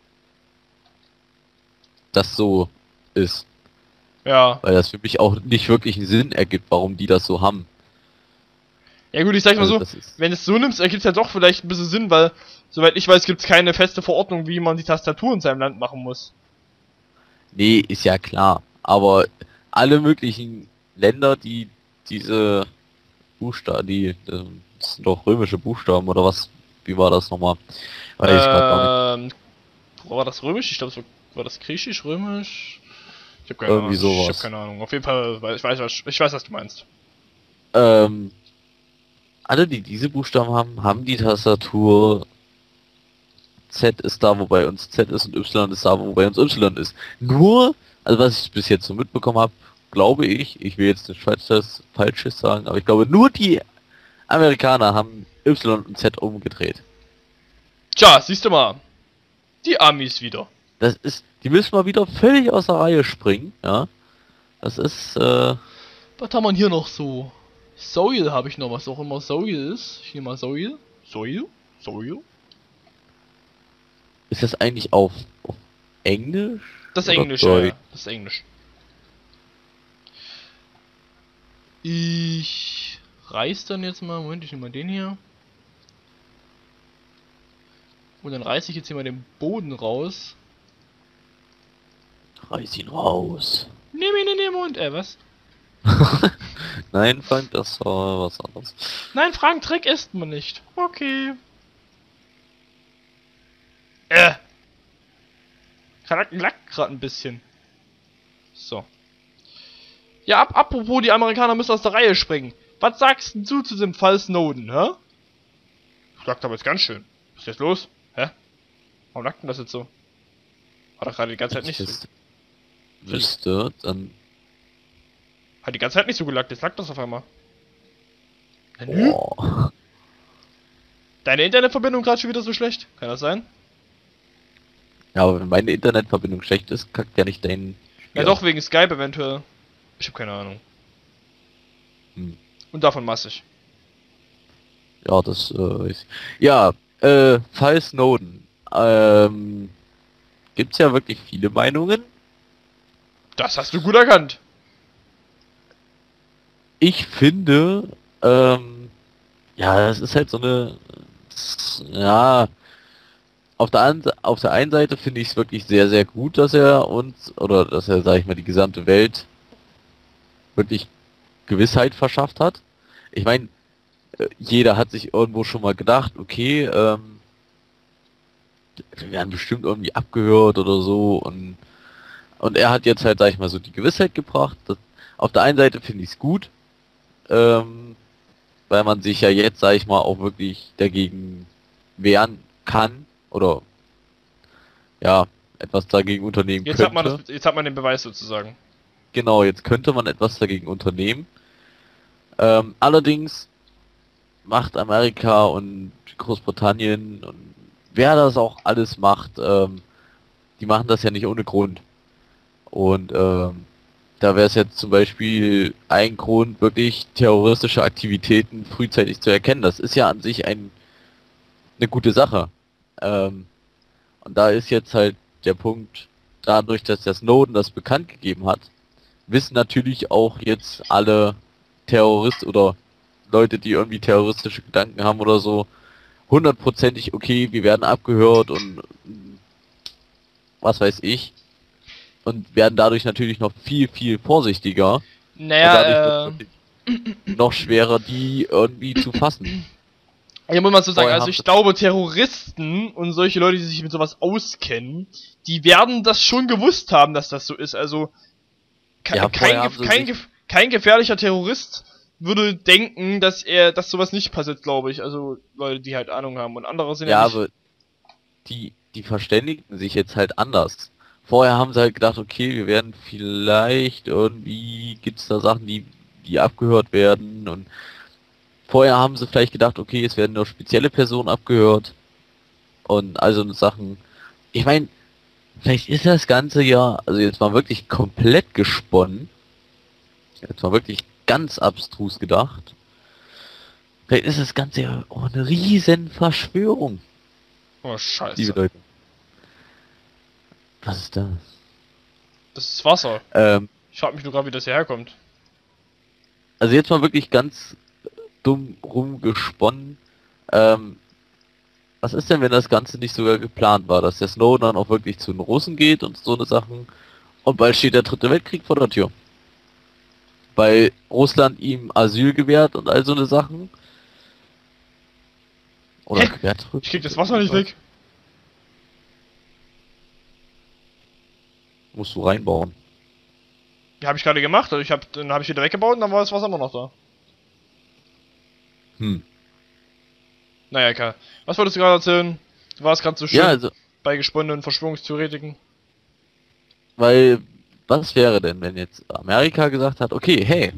das so ist. Ja. Weil das für mich auch nicht wirklich einen Sinn ergibt, warum die das so haben. Ja gut, ich sag mal Also so, das ist, wenn es so nimmst, ergibt es ja doch vielleicht ein bisschen Sinn, weil, soweit ich weiß, gibt es keine feste Verordnung, wie man die Tastatur in seinem Land machen muss. nee, ist ja klar. Aber alle möglichen Länder, die diese Buchstaben, die, das sind doch römische Buchstaben oder was? Wie war das nochmal? Weiß ich grad gar nicht. Ähm, war das römisch? Ich glaube, war, war das griechisch, römisch? Ich habe keine Irgendwie Ahnung. Ich sowas. habe keine Ahnung. Auf jeden Fall, weil ich weiß, was, ich weiß, was du meinst. Ähm, alle, die diese Buchstaben haben, haben die Tastatur Z ist da, wo bei uns Z ist und Y ist da, wo bei uns Y ist. Nur, also was ich bis jetzt so mitbekommen habe, glaube ich, ich will jetzt nichts Falsches, Falsches sagen, aber ich glaube, nur die Amerikaner haben Y und Z umgedreht. Tja, siehst du mal. Die Amis wieder. Das ist, die müssen mal wieder völlig aus der Reihe springen, ja. Das ist, äh... Was haben wir hier noch so? Soil habe ich noch, was auch immer Soil ist. Hier mal Soil. Soil? Soil? Ist das eigentlich auf, auf Englisch? Das oder Englisch, ja, Deutsch? ja. Das Englisch. Ich reiß dann jetzt mal, Moment, ich nehme mal den hier. Und dann reiße ich jetzt hier mal den Boden raus. Reiß ihn raus. Nimm ihn in den Mund, äh, was? Nein, Frank, das war was anderes. Nein, Frank, Trick isst man nicht. Okay. Äh. Lag gerade ein bisschen. So. Ja, ab, apropos, die Amerikaner müssen aus der Reihe springen. Was sagst du zu dem Fall Snowden, hä? Sagt aber jetzt ganz schön. Was ist jetzt los? Hä? Warum lag denn das jetzt so? Hat er gerade die ganze Zeit nicht Wenn so. ich das wüsste, dann... Hat die ganze Zeit nicht so gelackt, jetzt lag das auf einmal. Nö. Oh. Deine Internetverbindung gerade schon wieder so schlecht? Kann das sein? Ja, aber wenn meine Internetverbindung schlecht ist, kackt ja nicht dein Spiel Ja doch, wegen Skype eventuell. Ich habe keine Ahnung. Hm. Und davon massig. Ja, das, äh, ist... Ja, äh, Fall Snowden. Ähm, gibt's ja wirklich viele Meinungen. Das hast du gut erkannt. Ich finde, ähm, ja, das ist halt so eine, ja, auf der, an, auf der einen Seite finde ich es wirklich sehr, sehr gut, dass er uns, oder dass er, sag ich mal, die gesamte Welt wirklich Gewissheit verschafft hat. Ich meine, jeder hat sich irgendwo schon mal gedacht, okay, ähm, wir werden bestimmt irgendwie abgehört oder so, und, und er hat jetzt halt, sag ich mal, so die Gewissheit gebracht. Das, auf der einen Seite finde ich es gut, ähm, weil man sich ja jetzt, sag ich mal, auch wirklich dagegen wehren kann oder ja, etwas dagegen unternehmen Jetzt könnte. hat man das, jetzt hat man den Beweis sozusagen. Genau, jetzt könnte man etwas dagegen unternehmen. Ähm, allerdings macht Amerika und Großbritannien und wer das auch alles macht, ähm, die machen das ja nicht ohne Grund. Und ähm, da wäre es jetzt zum Beispiel ein Grund, wirklich terroristische Aktivitäten frühzeitig zu erkennen. Das ist ja an sich ein, eine gute Sache. Ähm, und da ist jetzt halt der Punkt, dadurch, dass der Snowden das bekannt gegeben hat, wissen natürlich auch jetzt alle Terroristen oder Leute, die irgendwie terroristische Gedanken haben oder so, hundertprozentig, okay, wir werden abgehört und was weiß ich. Und werden dadurch natürlich noch viel, viel vorsichtiger. Naja, Und äh... dadurch wird noch schwerer, die irgendwie zu fassen. Ja, muss man so sagen, Vorher also haben ich sie- glaube, Terroristen und solche Leute, die sich mit sowas auskennen, die werden das schon gewusst haben, dass das so ist. Also, ke Ja, vorher kein, haben gef sie kein, sich- gef kein gefährlicher Terrorist würde denken, dass er, dass sowas nicht passiert, glaube ich. Also, Leute, die halt Ahnung haben. Und andere sind ja, Ja, nicht... aber die, die verständigen sich jetzt halt anders. Vorher haben sie halt gedacht, okay, wir werden vielleicht irgendwie, gibt's da Sachen, die, die abgehört werden, und vorher haben sie vielleicht gedacht, okay, es werden nur spezielle Personen abgehört und also Sachen. Ich meine, vielleicht ist das Ganze ja, also jetzt mal wirklich komplett gesponnen, jetzt mal wirklich ganz abstrus gedacht, vielleicht ist das Ganze ja auch eine riesen Verschwörung, Oh, liebe scheiße. Leute. Was ist das? Das ist Wasser. Ähm, Ich frag mich nur gerade, wie das hierher kommt. also jetzt mal wirklich ganz dumm rumgesponnen. Ähm, was ist denn, wenn das Ganze nicht sogar geplant war, dass der Snowden dann auch wirklich zu den Russen geht und so eine Sachen, und bald steht der dritte Weltkrieg vor der Tür. Weil Russland ihm Asyl gewährt und all so eine Sachen. Oder Hä? gewährt. Ich krieg das Wasser nicht weg. Musst du reinbauen. Ja, habe ich gerade gemacht. Also ich hab, dann habe ich wieder weggebaut und dann war das Wasser immer noch da. Hm. Naja, egal. Was wolltest du gerade erzählen? Du warst gerade so schön Ja, also, bei gesponnenen Verschwörungstheoretiken. weil, was wäre denn, wenn jetzt Amerika gesagt hat, okay, hey,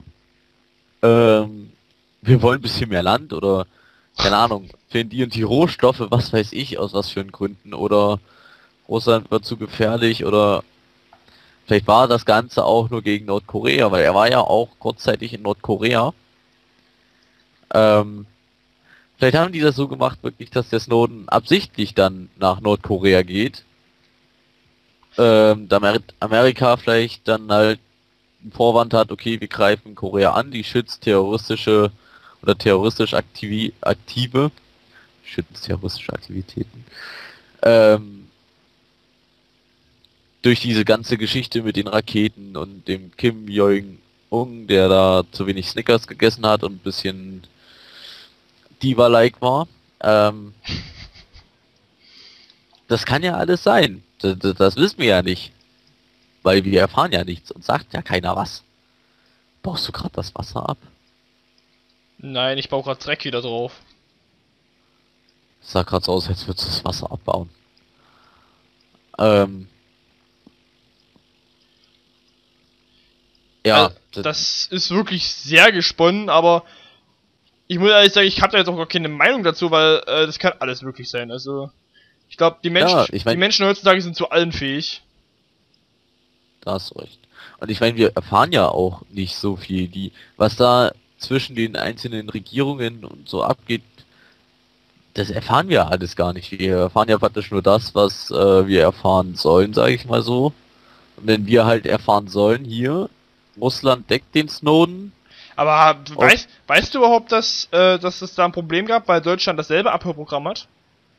ähm, wir wollen ein bisschen mehr Land oder, keine Ahnung, fehlen die und die Rohstoffe, was weiß ich, aus was für Gründen, oder Russland wird zu gefährlich, oder vielleicht war das Ganze auch nur gegen Nordkorea, weil er war ja auch kurzzeitig in Nordkorea. Ähm, vielleicht haben die das so gemacht, wirklich, dass der Snowden absichtlich dann nach Nordkorea geht. Ähm, damit Amerika vielleicht dann halt einen Vorwand hat, okay, wir greifen Korea an, die schützt terroristische oder terroristisch aktivi aktive, schützt terroristische Aktivitäten. Ähm, durch diese ganze Geschichte mit den Raketen und dem Kim Jong-un, der da zu wenig Snickers gegessen hat und ein bisschen Diva-like war. Ähm, das kann ja alles sein. Das, das, das wissen wir ja nicht. Weil wir erfahren ja nichts und sagt ja keiner was. Baust du gerade das Wasser ab? Nein, ich baue gerade Dreck wieder drauf. Das sah gerade so aus, als würdest du das Wasser abbauen. Ähm, ja, Also, das ist wirklich sehr gesponnen, aber ich muss ehrlich sagen, ich habe da jetzt auch gar keine Meinung dazu, weil äh, das kann alles möglich sein. Also, ich glaube, die Menschen, ja, ich die meine, Menschen heutzutage sind zu allem fähig. da hast du recht. Und ich meine, wir erfahren ja auch nicht so viel, die, was da zwischen den einzelnen Regierungen und so abgeht, das erfahren wir alles gar nicht. Wir erfahren ja praktisch nur das, was äh, wir erfahren sollen, sage ich mal so. Und wenn wir halt erfahren sollen, hier, Russland deckt den Snowden. Aber Oh. weißt, weißt du überhaupt, dass, äh, dass es da ein Problem gab, weil Deutschland dasselbe Abhörprogramm hat?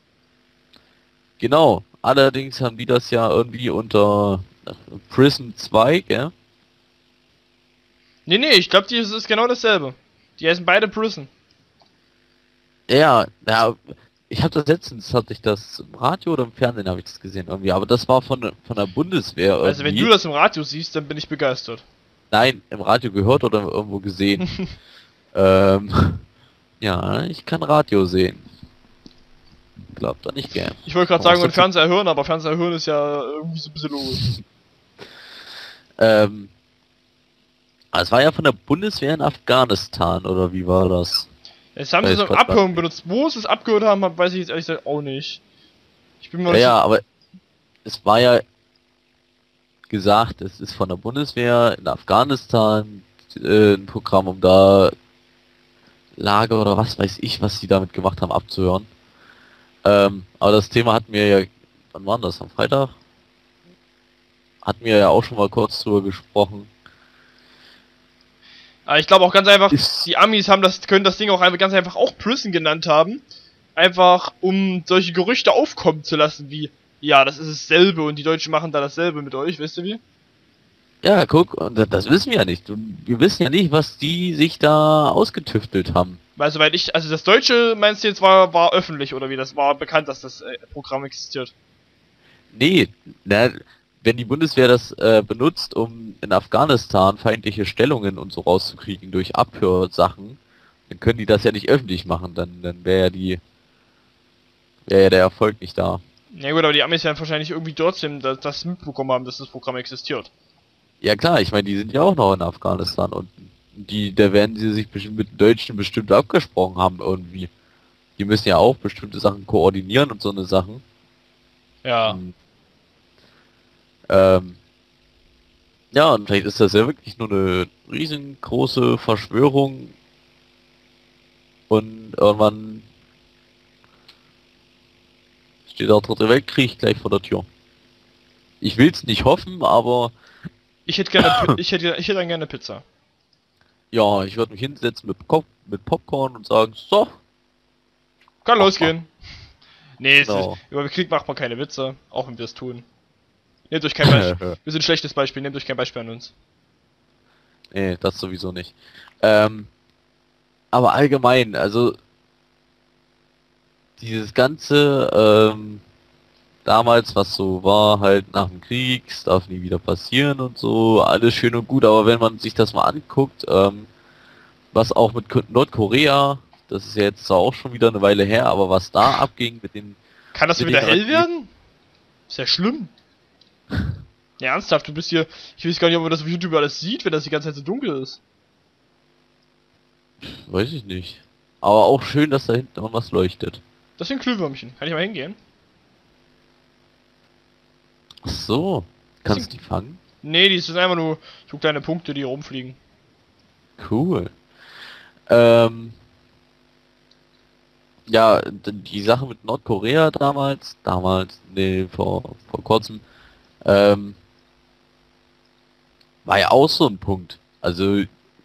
Genau. Allerdings haben die das ja irgendwie unter äh, Prism zwei, gell? Nee, nee, ich glaube, das ist genau dasselbe. Die heißen beide Prison. Ja, ja, ich habe das letztens, hatte ich das im Radio oder im Fernsehen habe ich das gesehen irgendwie, aber das war von, von der Bundeswehr irgendwie. Also wenn du das im Radio siehst, dann bin ich begeistert. Nein, im Radio gehört oder irgendwo gesehen. ähm, ja, ich kann Radio sehen. Glaubt da nicht gern. Ich wollte gerade Aber sagen, so und Fernseher hören, aber Fernseher hören ist ja irgendwie so ein bisschen logisch. Ähm, es war ja von der Bundeswehr in Afghanistan, oder wie war das? Jetzt haben sie Weiß so ein Gott, Abhören benutzt. Wo sie es abgehört haben, weiß ich jetzt ehrlich gesagt auch nicht. Ich bin mir Ja, noch ja, aber es war ja gesagt, es ist von der Bundeswehr in Afghanistan äh, ein Programm, um da Lager oder was weiß ich, was sie damit gemacht haben, abzuhören. Ähm, aber das Thema hatten wir ja, wann war das? Am Freitag? Hatten wir ja auch schon mal kurz drüber gesprochen. Aber ich glaube auch ganz einfach, Ist, die Amis haben das, können das Ding auch einfach ganz einfach auch Prison genannt haben. Einfach um solche Gerüchte aufkommen zu lassen, wie, ja, das ist dasselbe und die Deutschen machen da dasselbe mit euch, weißt du wie? ja, guck, und das, das wissen wir ja nicht. Und wir wissen ja nicht, was die sich da ausgetüftelt haben. Weil soweit ich, also das Deutsche meinst du jetzt war, war öffentlich oder wie, das war bekannt, dass das äh, Programm existiert. Nee, na, wenn die Bundeswehr das äh, benutzt, um in Afghanistan feindliche Stellungen und so rauszukriegen durch Abhörsachen, dann können die das ja nicht öffentlich machen, dann, dann wäre ja die, wäre ja der Erfolg nicht da. Ja gut, aber die Amis werden wahrscheinlich irgendwie trotzdem das, das mitbekommen haben, dass das Programm existiert. Ja klar, ich meine, die sind ja auch noch in Afghanistan und die, da werden sie sich bestimmt mit den Deutschen bestimmt abgesprochen haben irgendwie. Die müssen ja auch bestimmte Sachen koordinieren und so eine Sachen. Ja. Und, ähm, ja, und vielleicht ist das ja wirklich nur eine riesengroße Verschwörung und irgendwann steht der dritte Weltkrieg gleich vor der Tür. Ich will's nicht hoffen, aber Ich hätte gerne, Pi- ich hätte, ich hätte dann gerne Pizza. ja, ich würde mich hinsetzen mit, Pop mit Popcorn und sagen, so, Kann Mach losgehen. Nee, es Genau. ist, über Krieg macht man keine Witze, auch wenn wir es tun. Nehmt euch kein Beispiel. Wir sind ein schlechtes Beispiel, nehmt euch kein Beispiel an uns. nee, das sowieso nicht. Ähm, aber allgemein, also dieses ganze, ähm, damals, was so war, halt nach dem Krieg, es darf nie wieder passieren und so, alles schön und gut, aber wenn man sich das mal anguckt, ähm, was auch mit Ko- Nordkorea, das ist ja jetzt zwar auch schon wieder eine Weile her, aber was da abging mit den Kann das Mit wieder den hell Raketen- werden? Ist ja schlimm. Ja, ernsthaft, du bist hier... Ich weiß gar nicht, ob man das auf YouTube alles sieht, wenn das die ganze Zeit so dunkel ist. Weiß ich nicht. Aber auch schön, dass da hinten noch was leuchtet. Das sind Glühwürmchen. Kann ich mal hingehen? Ach so. Das Kannst du sind- die fangen? Nee, die sind einfach nur so kleine Punkte, die hier rumfliegen. Cool. Ähm... Ja, d- die Sache mit Nordkorea damals, damals, nee, vor, vor kurzem, ähm, war ja auch so ein Punkt. Also,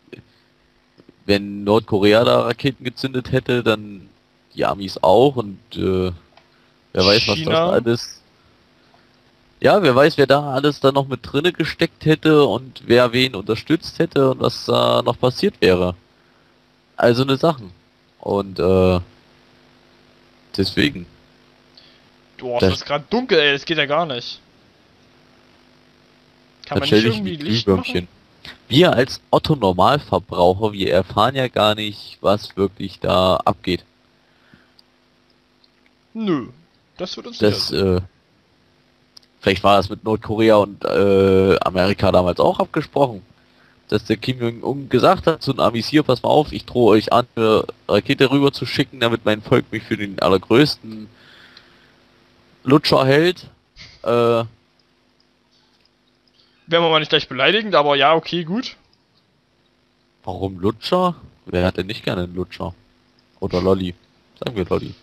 wenn Nordkorea da Raketen gezündet hätte, dann die Amis auch und äh, wer weiß, was das China. alles... Ja, wer weiß, wer da alles da noch mit drinne gesteckt hätte und wer wen unterstützt hätte und was da noch passiert wäre. Also eine Sachen. Und äh, deswegen. Boah, Das- das ist gerade dunkel, ey. Das geht ja gar nicht. Kann man nicht Natürlich irgendwie wie Licht Glühwürmchen. machen? Wir als Otto-Normalverbraucher, wir erfahren ja gar nicht, was wirklich da abgeht. Nö. Das wird uns Das, nicht äh, vielleicht war das mit Nordkorea und äh, Amerika damals auch abgesprochen. Dass der Kim Jong-un gesagt hat zu den Amis, hier, pass mal auf, ich drohe euch an, eine Rakete rüber zu schicken, damit mein Volk mich für den allergrößten Lutscher hält. Äh, Werden wir mal nicht gleich beleidigend, aber ja, okay, gut. warum Lutscher? Wer hat denn nicht gerne einen Lutscher? Oder Lolli? Sagen wir Lolli.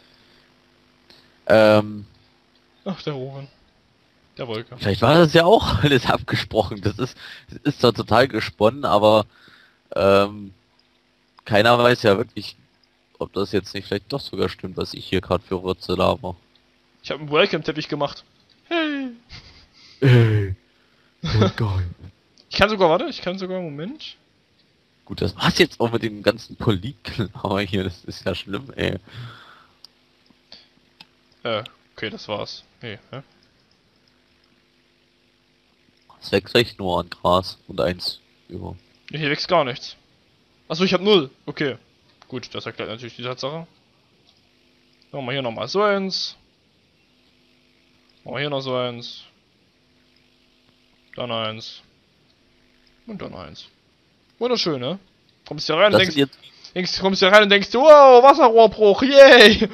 Ähm, Ach, der Ohren. Der Wolke. vielleicht war das ja auch alles abgesprochen. Das ist, das ist zwar total gesponnen, aber ähm, keiner weiß ja wirklich, ob das jetzt nicht vielleicht doch sogar stimmt, was ich hier gerade für Rotze laber. Ich habe einen Welcome-Teppich gemacht. Hey. Ey, oh geil. Ich kann sogar, warte, ich kann sogar, Moment. Gut, das war's jetzt auch mit dem ganzen Polit-Gelaber hier, das ist ja schlimm, ey. Äh, okay, das war's. Nee, hä? Es wächst echt nur an Gras und eins über. Nee, hier wächst gar nichts. Achso, ich habe null. Okay. Gut, das erklärt natürlich die Tatsache. Machen wir hier nochmal so eins. Machen wir hier noch so eins. Dann eins. Und dann eins. Wunderschön, ne? Kommst hier rein und Das denkst, sind jetzt denkst, kommst hier rein und denkst, wow, Wasserrohrbruch, yay!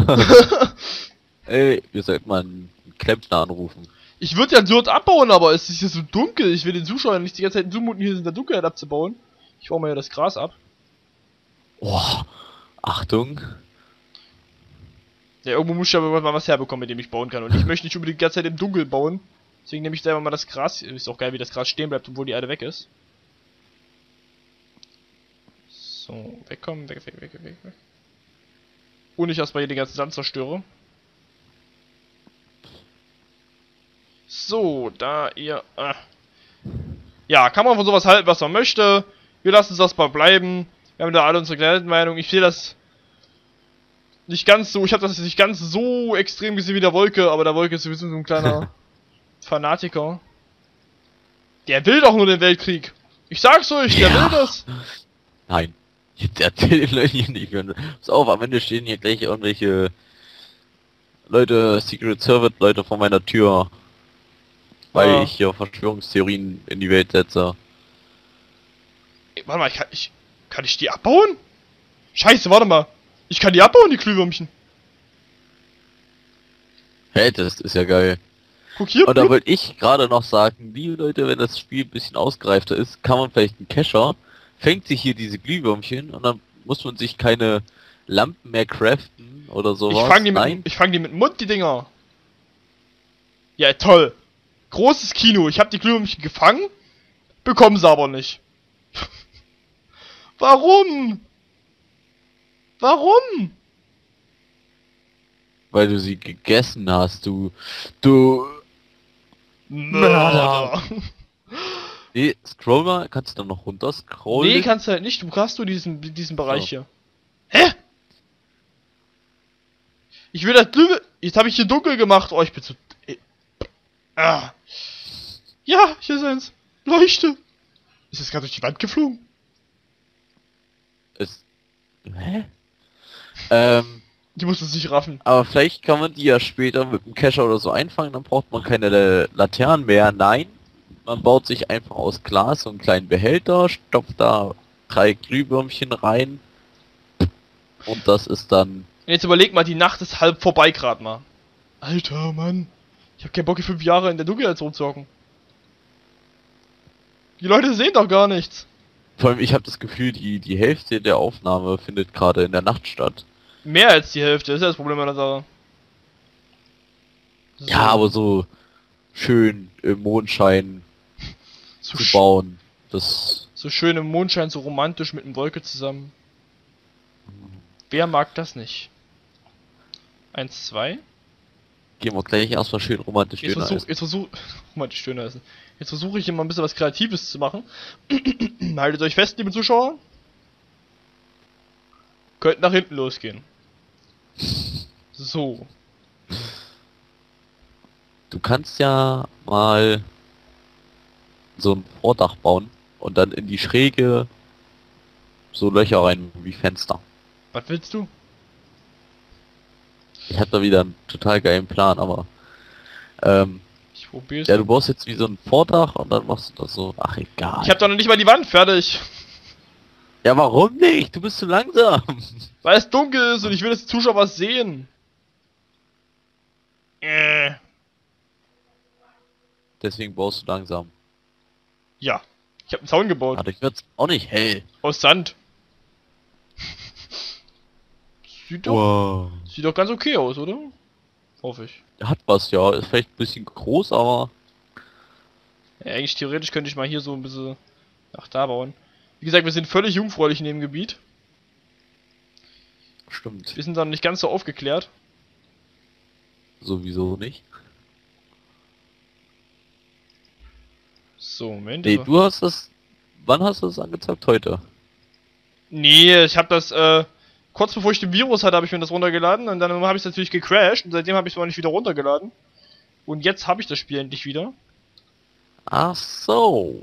Ey, wir sollten mal einen Klempner anrufen. Ich würde ja Dirt abbauen, aber es ist hier so dunkel. Ich will den Zuschauern nicht die ganze Zeit zumuten, hier in der Dunkelheit abzubauen. Ich baue mal hier das Gras ab. Oh, Achtung. Ja, irgendwo muss ich ja mal was herbekommen, mit dem ich bauen kann. Und ich möchte nicht unbedingt die ganze Zeit im Dunkeln bauen. Deswegen nehme ich selber mal das Gras. Ist auch geil, wie das Gras stehen bleibt, obwohl die Erde weg ist. So, wegkommen, weg, weg, weg, weg, weg. Und ich erstmal hier den ganzen Sand zerstöre. So, da ihr... Äh. Ja, kann man von sowas halten, was man möchte. Wir lassen es erstmal bleiben. Wir haben da alle unsere kleine Meinung. Ich sehe das nicht ganz so... Ich habe das nicht ganz so extrem gesehen wie der Wolke, aber der Wolke ist sowieso so ein kleiner Fanatiker. Der will doch nur den Weltkrieg. Ich sag's euch, der Ja. will das. Nein. Jetzt erzähl den Leuten hier nicht. Pass auf, am Ende stehen hier gleich irgendwelche Leute, Secret Service Leute vor meiner Tür. Weil Ah. ich hier Verschwörungstheorien in die Welt setze. Ey, warte mal, ich kann, ich, kann ich die abbauen? Scheiße, warte mal. Ich kann die abbauen, die Glühwürmchen. Hey, das ist ja geil. Guck hier, Und da blub. wollte ich gerade noch sagen, liebe Leute, wenn das Spiel ein bisschen ausgereifter ist, kann man vielleicht einen Kescher, fängt sich hier diese Glühwürmchen und dann muss man sich keine Lampen mehr craften oder sowas. Ich fang die Nein, mit, ich fang die mit dem Mund, die Dinger. Ja, toll. Großes Kino. Ich habe die Glühwürmchen gefangen, bekommen sie aber nicht. Warum? Warum? weil du sie gegessen hast, du, du, Mörder. nee, scroll mal, kannst du dann noch runter scrollen? Nee, kannst du halt nicht. Du hast nur diesen, diesen Bereich So. hier. Hä? Ich will das Glühwürmchen... Jetzt habe ich hier dunkel gemacht. Oh, ich bin zu... Ah. Ja, hier ist eins. Leuchte. Ist das gerade durch die Wand geflogen? Ist, hä? Ähm, Ich muss es nicht raffen. Aber vielleicht kann man die ja später mit dem Kescher oder so einfangen, dann braucht man keine äh, Laternen mehr. Nein, man baut sich einfach aus Glas so einen kleinen Behälter, stopft da drei Glühwürmchen rein und das ist dann... Und jetzt überleg mal, die Nacht ist halb vorbei gerade mal. Alter, Mann. Ich hab keinen Bock, hier fünf Jahre in der Dunkelheit rumzocken. Die Leute sehen doch gar nichts. Vor allem, ich habe das Gefühl, die, die Hälfte der Aufnahme findet gerade in der Nacht statt. Mehr als die Hälfte, ist ja das Problem an der Sache. So. Ja, aber so schön im Mondschein so, zu sch bauen, das... so schön im Mondschein, so romantisch mit einem Wolke zusammen. Wer mag das nicht? Eins, zwei. Gehen wir gleich erstmal schön romantisch Jetzt Döner versuch, essen. jetzt versuch, romantisch Döner essen. Jetzt versuche ich immer ein bisschen was Kreatives zu machen. Haltet euch fest, liebe Zuschauer. Könnt nach hinten losgehen. So. Du kannst ja mal so ein Vordach bauen und dann in die Schräge so Löcher rein wie Fenster. Was willst du? Ich hab da wieder einen total geilen Plan, aber ähm, Ich probier's. ja, du baust jetzt wie so ein Vordach und dann machst du das so, ach egal. Ich hab doch noch nicht mal die Wand fertig. Ja, warum nicht? Du bist zu langsam. Weil es dunkel ist und ich will, dass die Zuschauer was sehen. Äh. Deswegen baust du langsam. Ja. Ich hab einen Zaun gebaut. Dadurch wird's auch nicht hell. Aus Sand. Sieht doch, Wow. sieht doch ganz okay aus, oder? Hoffe ich. Hat was, ja. Ist vielleicht ein bisschen groß, aber Ja, eigentlich theoretisch könnte ich mal hier so ein bisschen nach da bauen. Wie gesagt, wir sind völlig jungfräulich in dem Gebiet. stimmt. Wir sind dann nicht ganz so aufgeklärt. Sowieso nicht. So, Moment. Nee, also- du hast das... Wann hast du das angezeigt? Heute? Nee, ich habe das, äh, kurz bevor ich den Virus hatte, habe ich mir das runtergeladen und dann habe ich es natürlich gecrashed und seitdem habe ich es auch nicht wieder runtergeladen. Und jetzt habe ich das Spiel endlich wieder. Ach so.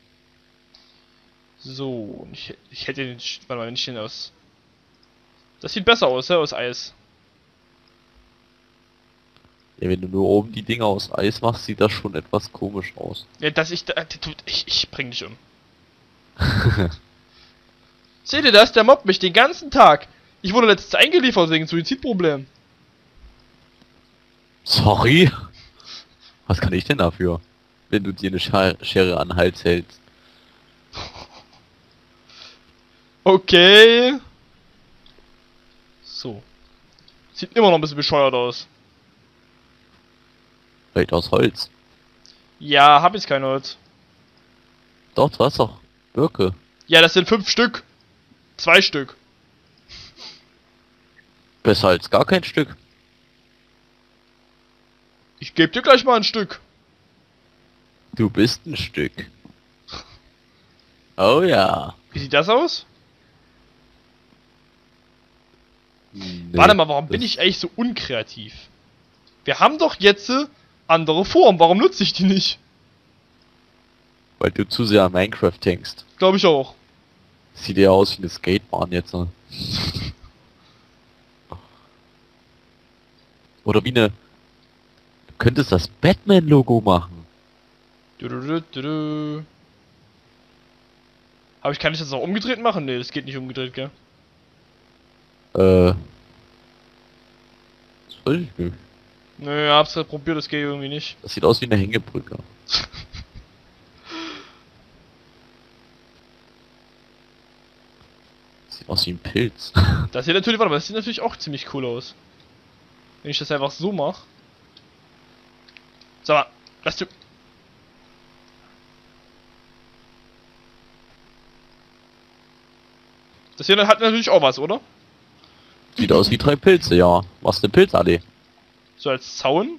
So, und ich, ich hätte den, Sch- warte mal, wenn ich den aus... Das sieht besser aus, ja, aus Eis. Ja, wenn du nur oben die Dinger aus Eis machst, sieht das schon etwas komisch aus. Ja, dass ich, da, ich, ich bring dich um. Seht ihr das? Der mobbt mich den ganzen Tag. Ich wurde letztens eingeliefert wegen Suizidproblem. Sorry? Was kann ich denn dafür? Wenn du dir eine Scha Schere an den Hals hältst. Okay. So. Sieht immer noch ein bisschen bescheuert aus. Vielleicht aus Holz. Ja, hab jetzt kein Holz. Doch, du hast doch Birke. Ja, das sind fünf Stück. Zwei Stück. Besser als gar kein Stück. Ich geb dir gleich mal ein Stück. Du bist ein Stück. Oh ja. Wie sieht das aus? Nee, Warte mal, warum bin das- ich eigentlich so unkreativ? Wir haben doch jetzt äh, andere Formen. Warum nutze ich die nicht? Weil du zu sehr an Minecraft denkst. Glaube ich auch. Sieht ja aus wie eine Skatebahn jetzt. Ne? Oder wie eine... Du könntest das Batman-Logo machen. Du, du, du, du, du. Aber ich kann ich das auch umgedreht machen? Nee, das geht nicht umgedreht, gell? Äh... Das weiß ich nicht. Nö, hab's halt probiert, das geht irgendwie nicht. Das sieht aus wie eine Hängebrücke. Sieht aus wie ein Pilz. Das sieht natürlich, warte mal, das sieht natürlich auch ziemlich cool aus. Wenn ich das einfach so mache. Sag mal, lass du... Das hier hat natürlich auch was, oder? Sieht aus wie drei Pilze, ja. Was eine Pilzallee. So als Zaun.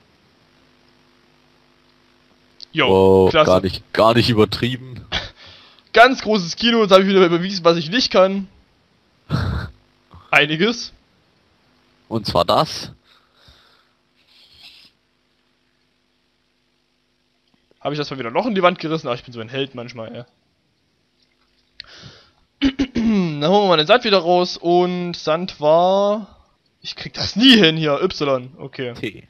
Jo, Wow, klasse. gar nicht, gar nicht übertrieben. Ganz großes Kino, jetzt habe ich wieder bewiesen, was ich nicht kann. Einiges. Und zwar das. Habe ich das mal wieder noch in die Wand gerissen? Ach, ich bin so ein Held manchmal, ey. Dann holen wir mal den Sand wieder raus und Sand war... Ich krieg das nie hin hier. Y. Okay. T.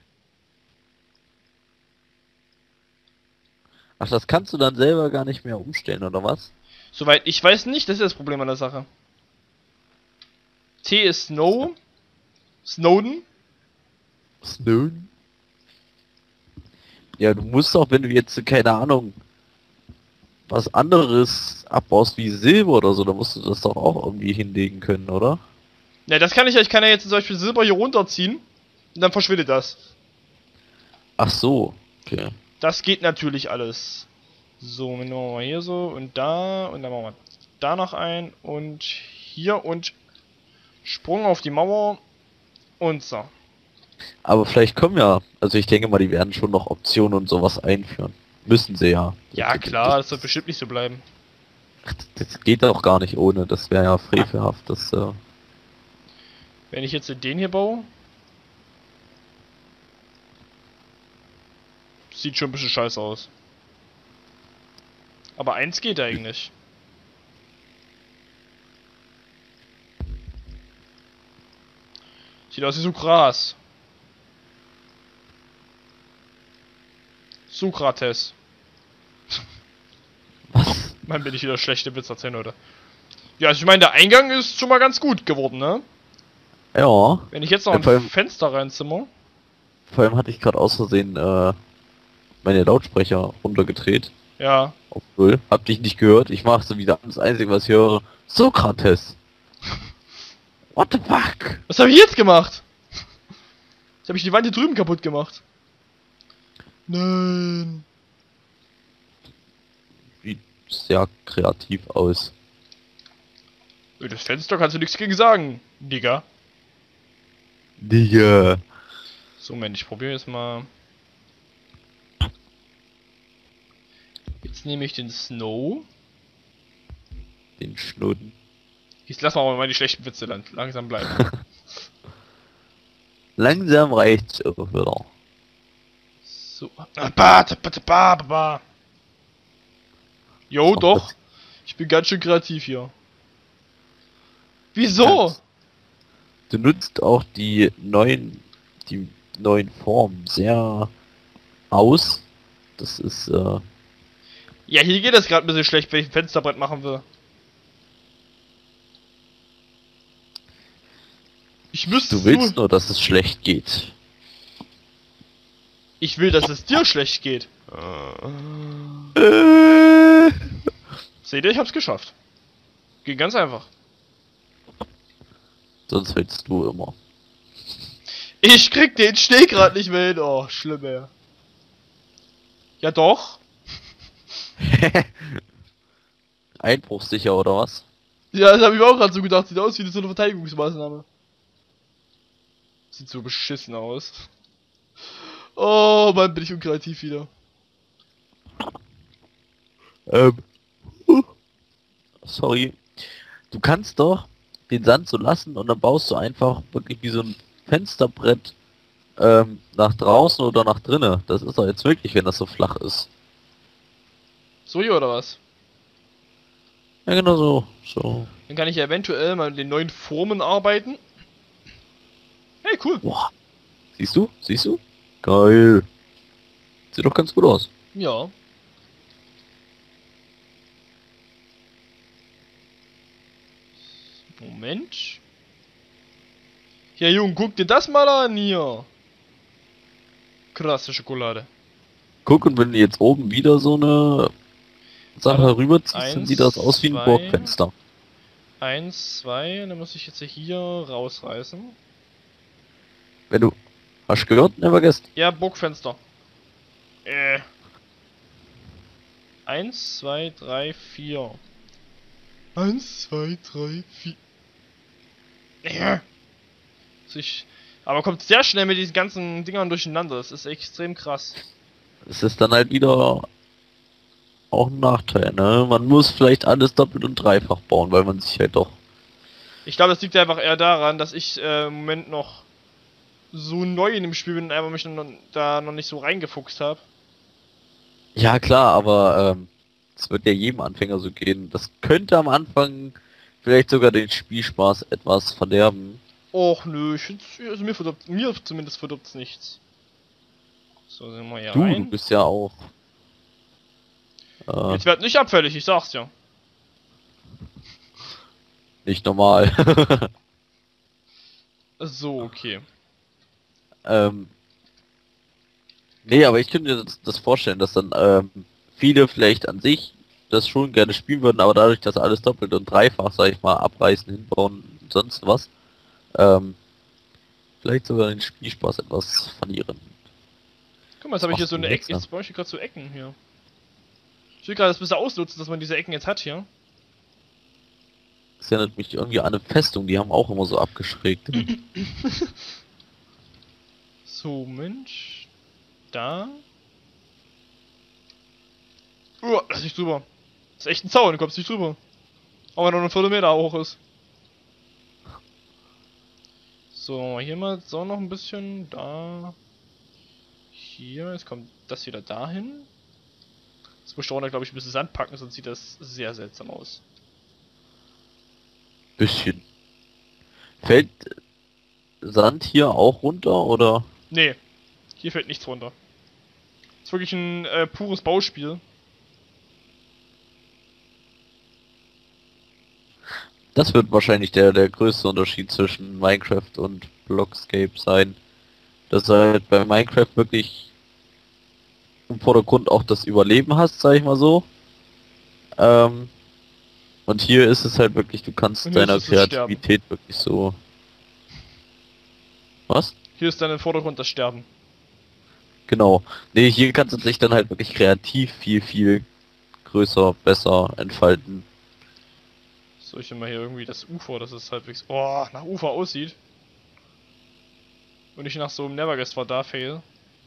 Ach, das kannst du dann selber gar nicht mehr umstellen, oder was? Soweit ich weiß nicht, das ist das Problem an der Sache. T ist Snow. Snowden. Snowden? Ja, du musst auch, wenn du jetzt, keine Ahnung, was anderes abbaust wie Silber oder so, dann musst du das doch auch irgendwie hinlegen können, oder? Ja, das kann ich ja. Ich kann ja jetzt zum Beispiel Silber hier runterziehen. Und dann verschwindet das. Ach so, okay. Das geht natürlich alles. So, dann machen wir mal hier so und da und dann machen wir da noch ein und hier und Sprung auf die Mauer und so. Aber vielleicht kommen ja, also ich denke mal, die werden schon noch Optionen und sowas einführen. Müssen sie ja. Ja klar, das wird bestimmt nicht so bleiben. Das geht auch gar nicht ohne, das wäre ja frevelhaft, das äh Wenn ich jetzt den hier baue, sieht schon ein bisschen scheiße aus. Aber eins geht eigentlich. Sieht aus wie so Gras. Sokrates. Was? Mann, bin ich wieder schlechte Witz erzählen, oder? Ja, also ich meine, der Eingang ist schon mal ganz gut geworden, ne? Ja. Wenn ich jetzt noch Ja, ein vor allem- Fenster reinzimmer. Vor allem hatte ich gerade aus Versehen äh, meine Lautsprecher runtergedreht. Ja. Obwohl, hab dich nicht gehört. Ich mach so wieder das Einzige, was ich höre. Sokrates. What the fuck? Was habe ich jetzt gemacht? Jetzt habe ich die Wand hier drüben kaputt gemacht. Nein. Sieht sehr kreativ aus. Das Fenster kannst du nichts gegen sagen, Digga. Digga. So, Mensch, ich probiere jetzt mal. Jetzt nehme ich den Snow. Den Schnudden. Jetzt lass mal meine schlechten Witze dann langsam bleiben. Langsam reicht's auch wieder. So. Ah, ba, ta, ba, ta, ba, ba, ba. Jo, Ach, doch. das- Ich bin ganz schön kreativ hier. Wieso? Du nutzt auch die neuen, die neuen Formen sehr aus. Das ist, äh, Ja, hier geht das gerade ein bisschen schlecht, wenn ich ein Fensterbrett machen will. Ich müsste du willst nur, dass es schlecht geht. Ich will, dass es dir schlecht geht. Äh, Seht ihr, ich hab's geschafft. Ging ganz einfach. sonst willst du immer. Ich krieg den Schnee gerade nicht mehr hin. Oh, schlimm, ey. Ja doch. Einbruchsicher oder was? Ja, das habe ich mir auch gerade so gedacht. Sieht aus wie so eine Verteidigungsmaßnahme. Sieht so beschissen aus. Oh Mann, bin ich unkreativ wieder. Ähm. uh, Sorry. Du kannst doch den Sand so lassen und dann baust du einfach wirklich wie so ein Fensterbrett ähm, nach draußen oder nach drinnen. Das ist doch jetzt wirklich, wenn das so flach ist. So hier oder was? Ja, genau so. So. Dann kann ich ja eventuell mal mit den neuen Formen arbeiten. Hey, cool. Boah. Siehst du? Siehst du? Geil. Sieht doch ganz gut aus. Ja. Moment. Ja, Junge, guck dir das mal an hier. Krasse Schokolade. Guck, und wenn du jetzt oben wieder so eine Sache Warte, rüberziehst, dann eins, sieht das aus wie ein zwei. Burgfenster. Eins, zwei, dann muss ich jetzt hier rausreißen. Wenn du... Hast du gehört? Never guessed. Ja, Burgfenster. Äh. Eins, zwei, drei, vier. Eins, zwei, drei, vier. Ja. Sich. Aber kommt sehr schnell mit diesen ganzen Dingern durcheinander. Das ist extrem krass. Es ist dann halt wieder auch ein Nachteil, ne? Man muss vielleicht alles doppelt und dreifach bauen, weil man sich halt doch... Ich glaube, das liegt einfach eher daran, dass ich äh, im Moment noch so neu in dem Spiel bin und einfach mich noch, da noch nicht so reingefuchst habe. Ja klar, aber ähm, es wird ja jedem Anfänger so gehen. Das könnte am Anfang vielleicht sogar den Spielspaß etwas verderben. Och nö, ich find's, also mir verdirbt, mir zumindest verdirbt's nichts. So, sind wir hier Du, du rein. bist ja auch. Äh, Jetzt werd nicht abfällig, ich sag's ja. nicht normal. So, okay. ähm, nee, aber ich könnte mir das, das vorstellen, dass dann ähm, viele vielleicht an sich das schon gerne spielen würden, aber dadurch, dass alles doppelt und dreifach, sag ich mal, abreißen, hinbauen und sonst was, ähm, vielleicht sogar den Spielspaß etwas verlieren. Guck mal, jetzt habe ich hier Machst so du eine jetzt, Ecke, ne? jetzt baue ich hier gerade so Ecken hier. Ich will gerade das bisschen ausnutzen, dass man diese Ecken jetzt hat hier. Das erinnert mich irgendwie an eine Festung, die haben auch immer so abgeschrägt. So, Mensch. Da. Uh, lass nicht drüber. Das ist echt ein Zaun, du kommst nicht drüber. Auch wenn er nur ein Viertelmeter hoch ist. So, hier mal so noch ein bisschen. Da. Hier, jetzt kommt das wieder dahin. Jetzt muss ich da glaube ich, ein bisschen Sand packen, sonst sieht das sehr seltsam aus. Bisschen. Fällt Sand hier auch runter, oder? Nee, hier fällt nichts runter. Ist wirklich ein äh, pures Bauspiel. Das wird wahrscheinlich der, der größte Unterschied zwischen Minecraft und Blockscape sein. Dass du halt bei Minecraft wirklich im Vordergrund auch das Überleben hast, sag ich mal so. Ähm, und hier ist es halt wirklich, du kannst Und hier deiner ist es das Kreativität wirklich so... Was? Hier ist dann im Vordergrund das Sterben. Genau. Nee, hier kannst du dich dann halt wirklich kreativ viel, viel größer, besser entfalten. So, ich nehme mal hier irgendwie das Ufer, dass es halbwegs oh, nach Ufer aussieht. Und nicht nach so einem Neverguest war da fail.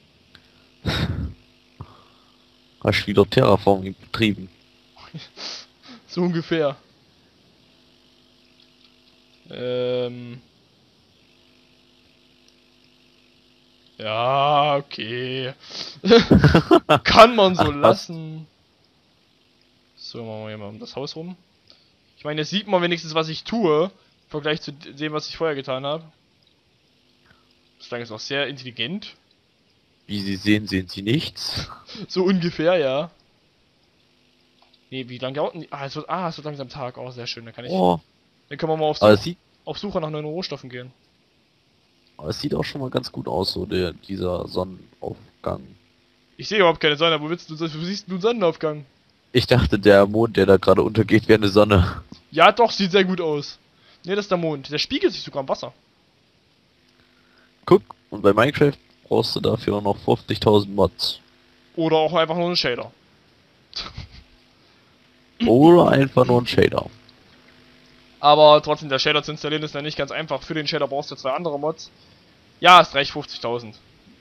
Hast wieder Terraforming betrieben. So ungefähr. Ähm. Ja, okay. Kann man so lassen. So, machen wir hier mal um das Haus rum. Ich meine, jetzt sieht man wenigstens, was ich tue, im Vergleich zu dem, was ich vorher getan habe. Das klang jetzt auch sehr intelligent. Wie Sie sehen, sehen Sie nichts. So ungefähr, ja. Nee, wie lange dauert denn die? Ah, es wird, ah, es wird langsam Tag. Oh, sehr schön. Dann kann ich. Oh, Dann können wir mal auf, aber es Such, sieht, auf Suche nach neuen Rohstoffen gehen. aber es sieht auch schon mal ganz gut aus, so der, dieser Sonnenaufgang. Ich sehe überhaupt keine Sonne. Wo willst du, wo siehst du einen Sonnenaufgang? Ich dachte, der Mond, der da gerade untergeht, wäre eine Sonne. Ja, doch, sieht sehr gut aus. Ne, das ist der Mond. Der spiegelt sich sogar im Wasser. Guck, und bei Minecraft brauchst du dafür noch fünfzigtausend Mods. Oder auch einfach nur einen Shader. Oder einfach nur ein Shader. Aber trotzdem, der Shader zu installieren ist ja nicht ganz einfach. Für den Shader brauchst du zwei andere Mods. Ja, es reicht fünfzigtausend.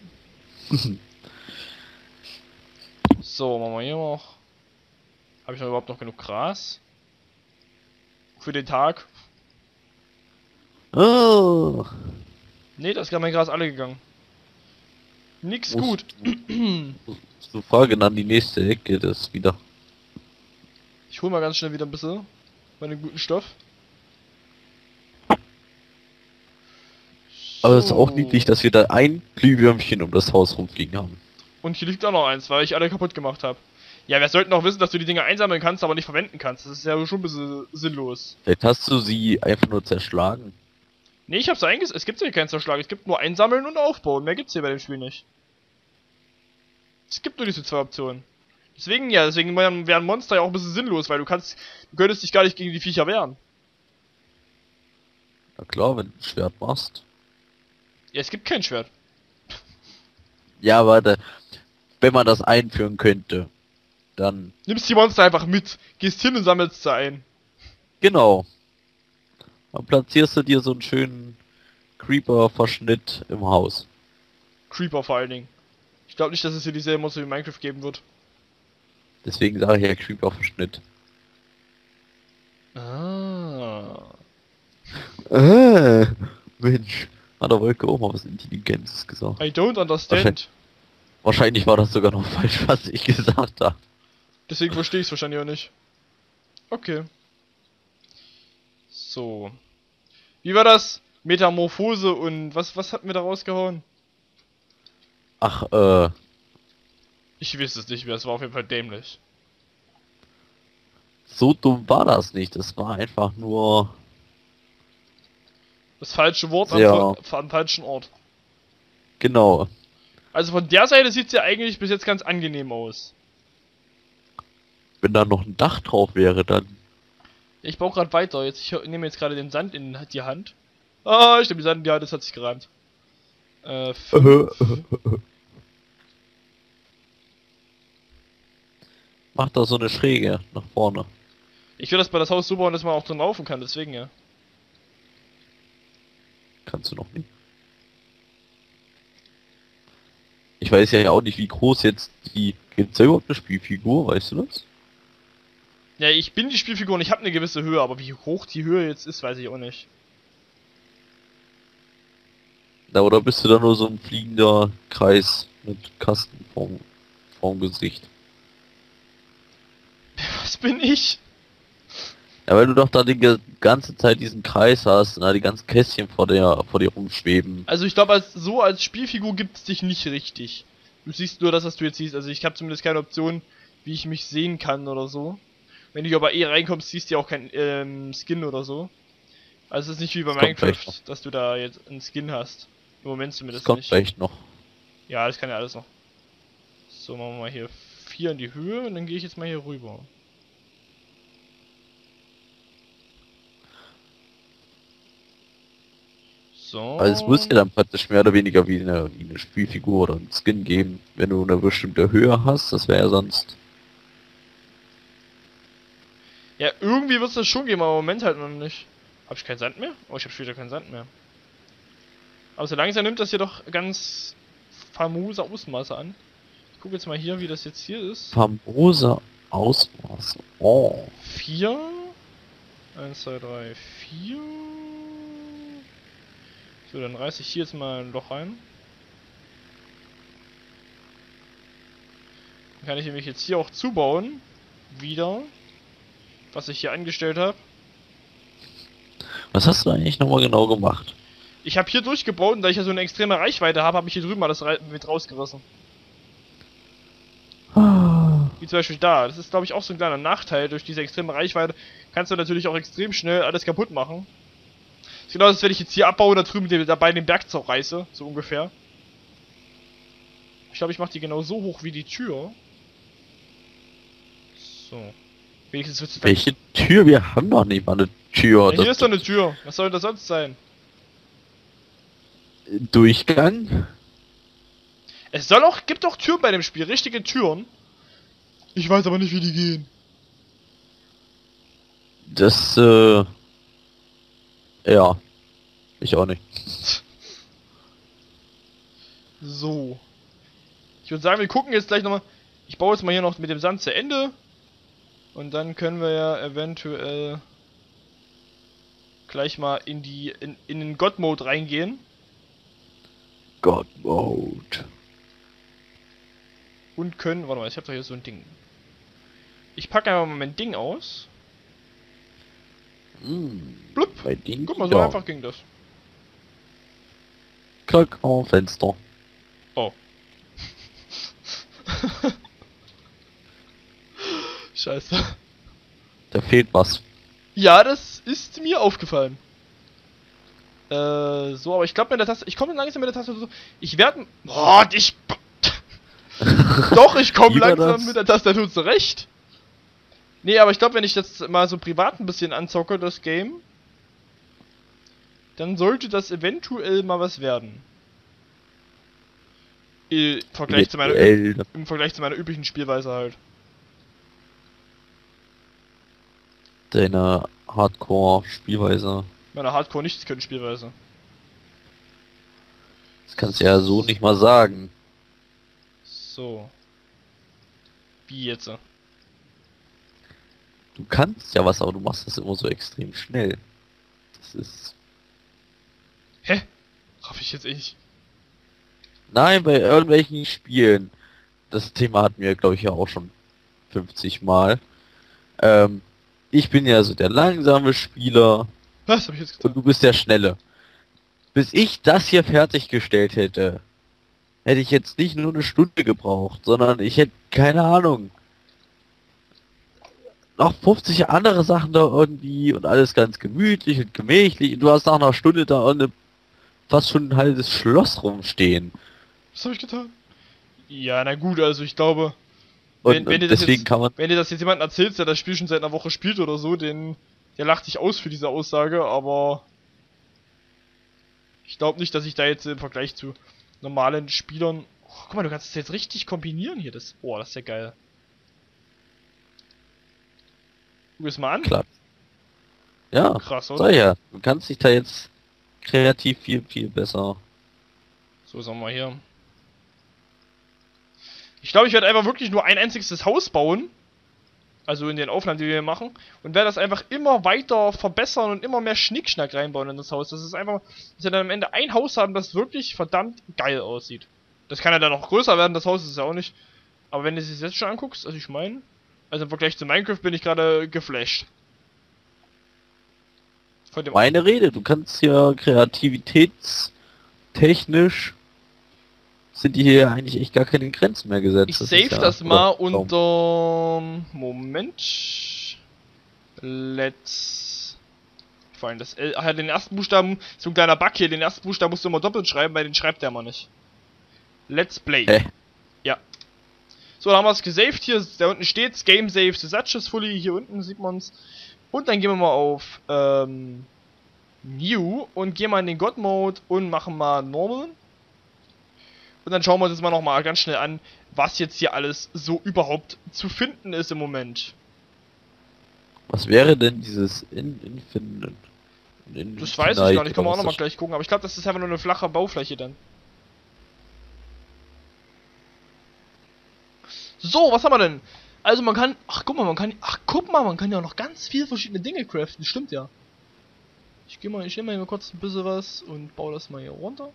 So, machen wir hier noch. Habe ich noch überhaupt noch genug Gras? Für den Tag? Oh, Ne, das ist ja mein Gras alle gegangen. Nix Muss- gut. so Frage an die nächste Ecke, das wieder. Ich hol mal ganz schnell wieder ein bisschen meinen guten Stoff. Aber es ist auch So. niedlich, dass wir da ein Glühwürmchen um das Haus rumfliegen haben. Und hier liegt auch noch eins, weil ich alle kaputt gemacht habe. Ja, wir sollten auch wissen, dass du die Dinge einsammeln kannst, aber nicht verwenden kannst. Das ist ja schon ein bisschen sinnlos. Vielleicht hast du sie einfach nur zerschlagen. Nee, ich hab's eingesetzt. Es gibt hier keinen Zerschlag. Es gibt nur Einsammeln und Aufbauen. Mehr gibt's hier bei dem Spiel nicht. Es gibt nur diese zwei Optionen. Deswegen ja, deswegen wären Monster ja auch ein bisschen sinnlos, weil du kannst, du könntest dich gar nicht gegen die Viecher wehren. Na klar, wenn du ein Schwert machst. Ja, es gibt kein Schwert. Ja, warte. Wenn man das einführen könnte, dann... Nimmst die Monster einfach mit, gehst hin und sammelst sie ein. Genau. Dann platzierst du dir so einen schönen Creeper-Verschnitt im Haus. Creeper vor allen Dingen. Ich glaube nicht, dass es hier dieselbe Monster wie Minecraft geben wird. Deswegen sage ich ja Creeper-Verschnitt. Ah. Äh, Mensch. Hat der Wolke auch mal was Intelligentes gesagt. I don't understand. Wahrscheinlich war das sogar noch falsch, was ich gesagt habe. Deswegen verstehe ich es wahrscheinlich auch nicht. Okay. So. Wie war das? Metamorphose und was, was hat mir da rausgehauen? Ach, äh, Ich weiß es nicht mehr, es war auf jeden Fall dämlich. so dumm war das nicht. Das war einfach nur Das falsche Wort am, sehr, fa- am falschen Ort. genau. Also von der Seite sieht es ja eigentlich bis jetzt ganz angenehm aus. Wenn da noch ein Dach drauf wäre, dann Ich baue gerade weiter, jetzt ich hör- nehme jetzt gerade den Sand in die Hand. Ah, ich nehme den Sand in die Hand, das hat sich gereimt. Äh, fünf. macht da so eine Schräge nach vorne. Ich will das bei das Haus so bauen, dass man auch drin laufen kann, deswegen ja. Kannst du noch nicht. Ich weiß ja auch nicht, wie groß jetzt die... Gibt's da überhaupt eine Spielfigur, weißt du das? Ja, ich bin die Spielfigur und ich habe eine gewisse Höhe, aber wie hoch die Höhe jetzt ist, weiß ich auch nicht. Na, oder bist du da nur so ein fliegender Kreis mit Kasten vorm, vorm Gesicht? Was bin ich? Ja, weil du doch da die ge- ganze Zeit diesen Kreis hast und da die ganzen Kästchen vor dir, vor dir rumschweben. Also ich glaube, als so als Spielfigur gibt es dich nicht richtig. Du siehst nur das, was du jetzt siehst. Also ich habe zumindest keine Option, wie ich mich sehen kann oder so. Wenn du aber eh reinkommst, siehst du ja auch kein ähm, Skin oder so. Also es ist nicht wie bei Das kommt vielleicht Minecraft, noch. dass du da jetzt einen Skin hast. Im Moment Das zumindest kommt nicht. vielleicht noch. Ja, das kann ja alles noch. So, machen wir mal hier vier in die Höhe und dann gehe ich jetzt mal hier rüber. So. Also es muss ja dann praktisch mehr oder weniger wie eine, wie eine Spielfigur oder ein Skin geben, wenn du eine bestimmte Höhe hast. Das wäre ja sonst... Ja, irgendwie wird es das schon geben, aber im Moment halt noch nicht. Hab ich keinen Sand mehr? Oh, ich habe schon wieder keinen Sand mehr. Aber so langsam nimmt das hier doch ganz famose Ausmaße an. Ich gucke jetzt mal hier, wie das jetzt hier ist. famose Ausmaße. Oh. vier. eins, zwei, drei, vier. So, dann reiße ich hier jetzt mal ein Loch rein. Dann kann ich nämlich jetzt hier auch zubauen. Wieder. Was ich hier angestellt habe. Was hast du eigentlich nochmal genau gemacht? Ich habe hier durchgebaut und da ich ja so eine extreme Reichweite habe, habe ich hier drüben mal das Re mit rausgerissen. Wie zum Beispiel da. Das ist, glaube ich, auch so ein kleiner Nachteil. Durch diese extreme Reichweite kannst du natürlich auch extrem schnell alles kaputt machen. Das ist genau das, wenn ich jetzt hier abbaue, da drüben den, dabei den Berg zerreiße. So ungefähr. Ich glaube, ich mache die genau so hoch wie die Tür. So. Wenigstens wird's Welche Tür? Wir haben doch nicht mal eine Tür. Ja, Das hier ist doch eine Tür. Was soll das sonst sein? Durchgang? Es soll auch, gibt auch Türen bei dem Spiel, richtige Türen. Ich weiß aber nicht, wie die gehen. Das, äh... ja. Ich auch nicht. So. Ich würde sagen, wir gucken jetzt gleich nochmal. Ich baue jetzt mal hier noch mit dem Sand zu Ende. Und dann können wir ja eventuell gleich mal in die in, in den God-Mode reingehen. God Mode. Und können. Warte mal, ich habe doch hier so ein Ding. Ich packe einfach mal mein Ding aus. Hm. Blub. Bei denen Guck mal, so ja. einfach ging das. Kakao-Fenster. Oh. Scheiße. Da fehlt was. Ja, das ist mir aufgefallen. Äh, so, aber ich glaube mit der Taste. Ich komme langsam mit der Tastatur. Ich werde. Oh, ich. Doch, ich komme Wie war langsam das? mit der Tastatur zurecht. Nee, aber ich glaube, wenn ich das mal so privat ein bisschen anzocke, das Game, dann sollte das eventuell mal was werden. Im Vergleich zu meiner, Eventuell. im Vergleich zu meiner üblichen Spielweise halt. Deine Hardcore-Spielweise. Meiner Hardcore nichts können Spielweise. Das kannst du ja so nicht mal sagen. So. Wie jetzt? Du kannst ja was, aber du machst das immer so extrem schnell. Das ist... Hä? Raff ich jetzt eh nicht. Nein, bei irgendwelchen Spielen. Das Thema hatten wir, glaube ich, ja auch schon fünfzig Mal. Ähm, ich bin ja so der langsame Spieler Was hab ich jetzt und getan? du bist der Schnelle. bis ich das hier fertiggestellt hätte, hätte ich jetzt nicht nur eine Stunde gebraucht, sondern ich hätte, keine Ahnung, noch fünfzig andere Sachen da irgendwie und alles ganz gemütlich und gemächlich. Und du hast nach einer Stunde da eine, fast schon ein halbes Schloss rumstehen. Was habe ich getan? Ja, na gut, also ich glaube, wenn, Und, wenn und dir das deswegen jetzt, kann man... wenn dir das jetzt jemand erzählt, der das Spiel schon seit einer Woche spielt oder so, den, der lacht dich aus für diese Aussage, aber ich glaube nicht, dass ich da jetzt im Vergleich zu normalen Spielern... Oh, guck mal, du kannst es jetzt richtig kombinieren hier, das... Oh, das ist ja geil. Guck es mal an. Klar. Ja, Krass, oder? sag ja, du kannst dich da jetzt kreativ viel, viel besser... So, sagen wir mal hier. Ich glaube, ich werde einfach wirklich nur ein einziges Haus bauen. Also in den Aufnahmen, die wir hier machen. Und werde das einfach immer weiter verbessern und immer mehr Schnickschnack reinbauen in das Haus. Das ist einfach, dass wir dann am Ende ein Haus haben, das wirklich verdammt geil aussieht. Das kann ja dann noch größer werden, das Haus ist es ja auch nicht. Aber wenn du es jetzt schon anguckst, also ich meine, also im Vergleich zu Minecraft bin ich gerade geflasht. Von dem Meine Rede, du kannst hier kreativitätstechnisch sind die hier eigentlich echt gar keine Grenzen mehr gesetzt. Ich Das save ist ja, das mal oder, kaum. unter... Moment. Let's... Vor allem das L... Ach ja, den ersten Buchstaben, so ein kleiner Bug hier, den ersten Buchstaben musst du immer doppelt schreiben, weil den schreibt der mal nicht. Let's Play. Hä? Ja. So, dann haben wir es gesaved hier, da unten steht's, Game Save Successfully, hier unten sieht man's. Und dann gehen wir mal auf, ähm... New und gehen mal in den God Mode und machen mal Normal. Und dann schauen wir uns jetzt mal nochmal ganz schnell an, was jetzt hier alles so überhaupt zu finden ist im Moment. Was wäre denn dieses in, Infinite? In, Das weiß ich gar nicht, können wir auch nochmal gleich gucken, aber ich glaube, das ist einfach nur eine flache Baufläche dann. So, was haben wir denn? Also man kann, ach guck mal, man kann, ach guck mal, man kann ja noch ganz viele verschiedene Dinge craften, stimmt ja. Ich gehe mal, ich nehme mal kurz ein bisschen was und baue das mal hier runter.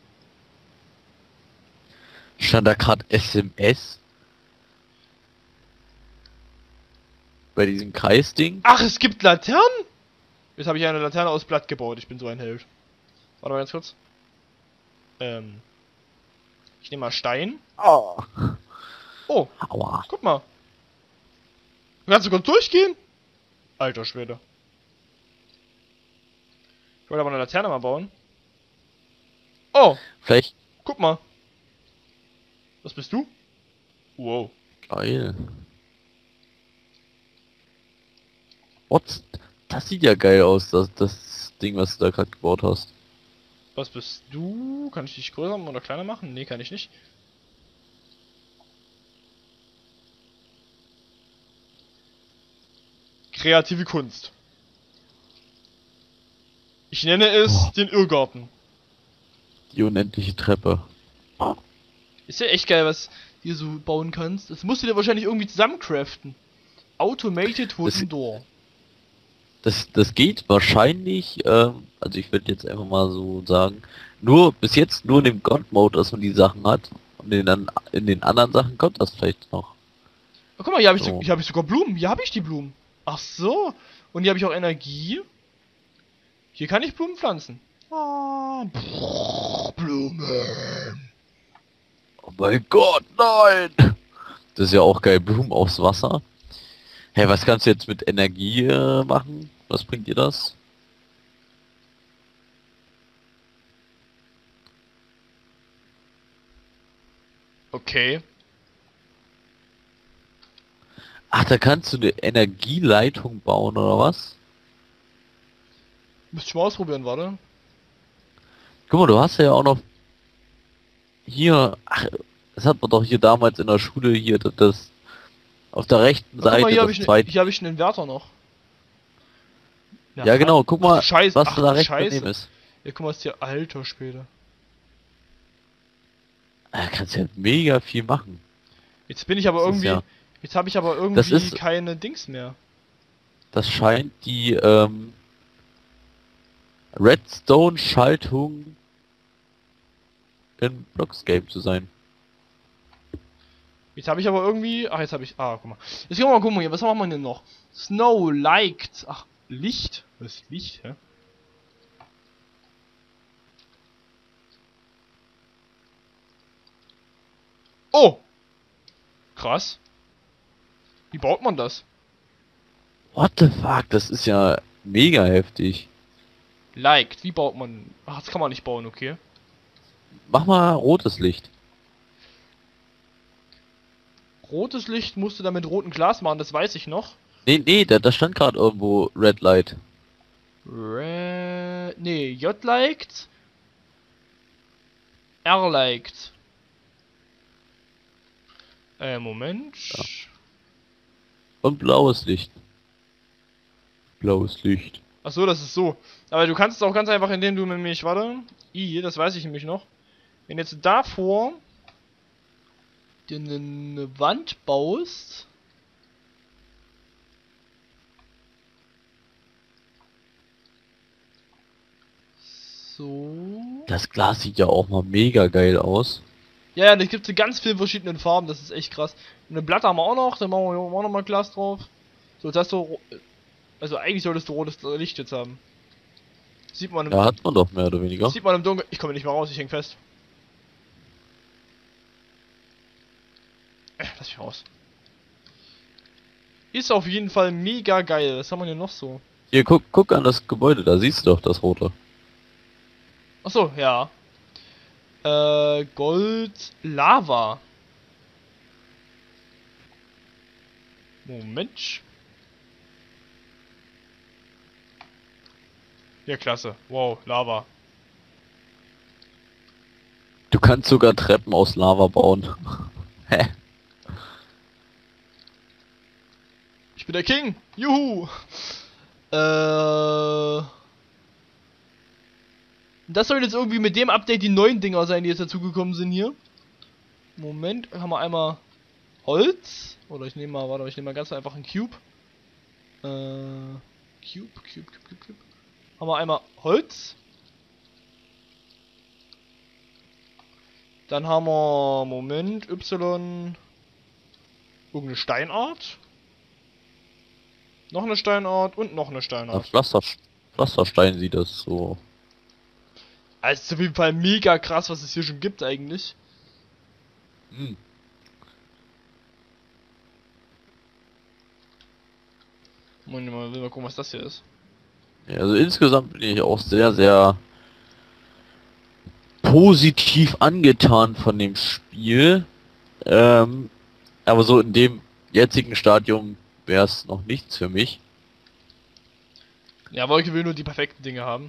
Stand da gerade S M S? Bei diesem Kreisding? Ach, es gibt Laternen? Jetzt habe ich eine Laterne aus Blatt gebaut, ich bin so ein Held. Warte mal ganz kurz. Ähm. Ich nehme mal Stein. Oh. Oh, Aua. guck mal. Du kannst sogar durchgehen. Alter Schwede. Ich wollte aber eine Laterne mal bauen. Oh, Vielleicht. guck mal. Was bist du? Wow. Geil. What? Das sieht ja geil aus, das, das Ding, was du da gerade gebaut hast. Was bist du? Kann ich dich größer oder kleiner machen? Nee, kann ich nicht. Kreative Kunst. Ich nenne es Oh. den Irrgarten. Die unendliche Treppe. Ist ja echt geil, was du so bauen kannst. Das musst du dir wahrscheinlich irgendwie zusammencraften. Automated Wooden Das- Door. Das, das geht wahrscheinlich, ähm, also ich würde jetzt einfach mal so sagen, nur bis jetzt nur in dem God-Mode, dass man die Sachen hat. Und in, den- in den anderen Sachen kommt das vielleicht noch. Oh, guck mal, hier habe ich, So. hier hab ich sogar Blumen. Hier habe ich die Blumen. Ach so. Und hier habe ich auch Energie. Hier kann ich Blumen pflanzen. Ah, Blumen. Oh mein Gott, nein! Das ist ja auch geil, Blumen aufs Wasser. Hey, was kannst du jetzt mit Energie äh, machen? Was bringt dir das? Okay. Ach, da kannst du eine Energieleitung bauen, oder was? Müsste ich mal ausprobieren, warte. Guck mal, du hast ja auch noch hier, ach, das hat man doch hier damals in der Schule hier, das, das auf der rechten Oh, guck Seite, mal, hier habe das ich, ne, zweite. hier hab ich einen Inverter noch. Ja genau, guck mal, Ach, Scheiße, was ach, da du rechts Scheiße. daneben ist. Ja, guck mal, was hier alter später. Da kannst du ja mega viel machen. Jetzt bin ich aber Das ist irgendwie. ja- Jetzt habe ich aber Das irgendwie ist- keine Dings mehr. Das scheint die ähm, Redstone-Schaltung in Blockscape zu sein. Jetzt habe ich aber irgendwie. Ach, jetzt habe ich. Ah, guck mal. Jetzt können wir mal gucken hier. Was machen wir denn noch? Snow, liked. Ach, Licht. Was ist Licht, hä? Oh! Krass. Wie baut man das? What the fuck, das ist ja mega heftig. Liked. Wie baut man... Ach, das kann man nicht bauen, okay. Mach mal rotes Licht. Rotes Licht musst du dann mit rotem Glas machen, das weiß ich noch. Nee, nee, da, da stand gerade irgendwo Red Light. Red... Nee, J-liked. R-liked. Äh, Moment. Ja. Und blaues Licht. Blaues Licht. Ach so, das ist so. Aber du kannst es auch ganz einfach, indem du nämlich, warte, I, das weiß ich nämlich noch. Wenn jetzt davor dir eine Wand baust. So. Das Glas sieht ja auch mal mega geil aus. Ja, ja, das gibt es in ganz vielen verschiedenen Farben, das ist echt krass. Und eine Blatt haben wir auch noch, dann machen wir auch noch mal Glas drauf. So, jetzt hast du. Also eigentlich solltest du rotes Licht jetzt haben. Sieht man im, Ja, hat man doch mehr oder weniger. sieht man im Dunkeln. Ich komme nicht mehr raus, ich häng fest. Äh, lass mich raus. Ist auf jeden Fall mega geil. Was haben wir hier noch so? Hier, guck, guck an das Gebäude, da siehst du doch das rote. Achso, ja. Äh, Gold, Lava. Moment. Ja, klasse. Wow, Lava. Du kannst sogar Treppen aus Lava bauen. Hä? Ich bin der King. Juhu. Äh... Das soll jetzt irgendwie mit dem Update die neuen Dinger sein, die jetzt dazugekommen sind hier. Moment, haben wir einmal Holz. Oder ich nehme mal, warte, ich nehme mal ganz einfach einen Cube. Äh, Cube, Cube, Cube, Cube, Cube. Haben wir einmal Holz. Dann haben wir, Moment, Y. Irgendeine Steinart. Noch eine Steinart und noch eine Steinart. Pflaster, Pflasterstein sieht das so. Also ist auf jeden Fall mega krass, was es hier schon gibt eigentlich. Hm. Moment mal, will mal gucken, was das hier ist. Ja, also insgesamt bin ich auch sehr, sehr positiv angetan von dem Spiel. Ähm, aber so in dem jetzigen Stadium wäre es noch nichts für mich. Ja, Wolke will nur die perfekten Dinge haben.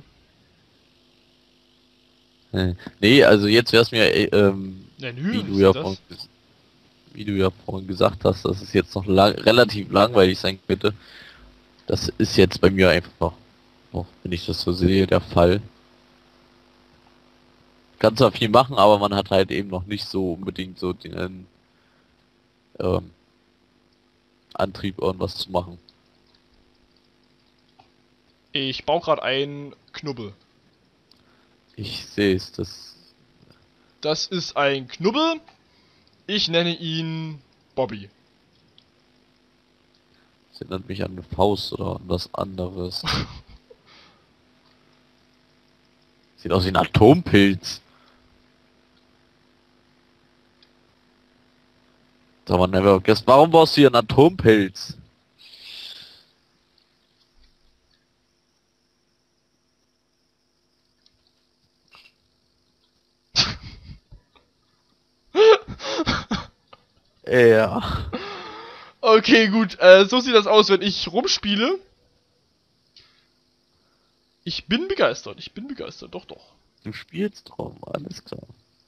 Äh, Nee, also jetzt wäre es mir, äh, ähm, Ja, nö, wie was du ist ja das? vorhin, ges- wie du ja vorhin gesagt hast, dass es jetzt noch lang, relativ langweilig sein könnte. Das ist jetzt bei mir einfach noch, wenn ich das so sehe, der Fall. Kann zwar viel machen, aber man hat halt eben noch nicht so unbedingt so den ähm, Antrieb, irgendwas zu machen. Ich baue gerade einen Knubbel. Ich sehe es, das Das ist ein Knubbel. Ich nenne ihn Bobby. das erinnert mich an eine Faust oder an was anderes. Sieht aus wie ein Atompilz. Sag mal, never guess, warum baust du hier einen Atompilz? Ja. Okay, gut. Äh, so sieht das aus, wenn ich rumspiele. Ich bin begeistert. Ich bin begeistert. Doch, doch. Du spielst drum, alles klar.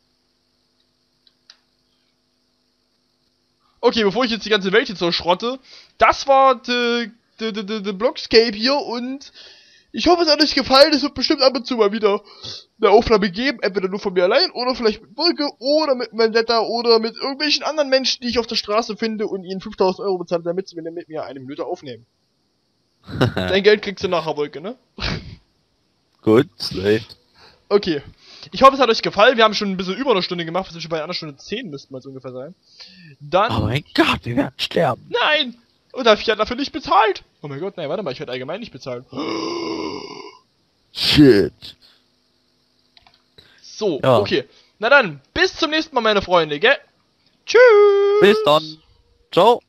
Okay, bevor ich jetzt die ganze Welt hier zerschrotte. Das war der de, de, de, de Blockscape hier und ich hoffe, es hat euch gefallen. Es wird bestimmt ab und zu mal wieder eine Aufnahme geben. Entweder nur von mir allein oder vielleicht mit Wolke oder mit Vendetta oder mit irgendwelchen anderen Menschen, die ich auf der Straße finde und ihnen fünftausend Euro bezahle, damit sie mit mir eine Minute aufnehmen. Dein Geld kriegst du nachher, Wolke, ne? Gut, Slate. Okay. Ich hoffe, es hat euch gefallen. Wir haben schon ein bisschen über eine Stunde gemacht. Wir sind schon bei einer Stunde zehn, müssten wir es ungefähr sein. Dann... Oh mein Gott, wir werden sterben. Nein! Und ich werde dafür nicht bezahlt. Oh mein Gott, nein, warte mal, ich werde allgemein nicht bezahlt. Shit. So, Ja. okay. Na dann, bis zum nächsten Mal, meine Freunde, gell? Tschüss. Bis dann. Ciao.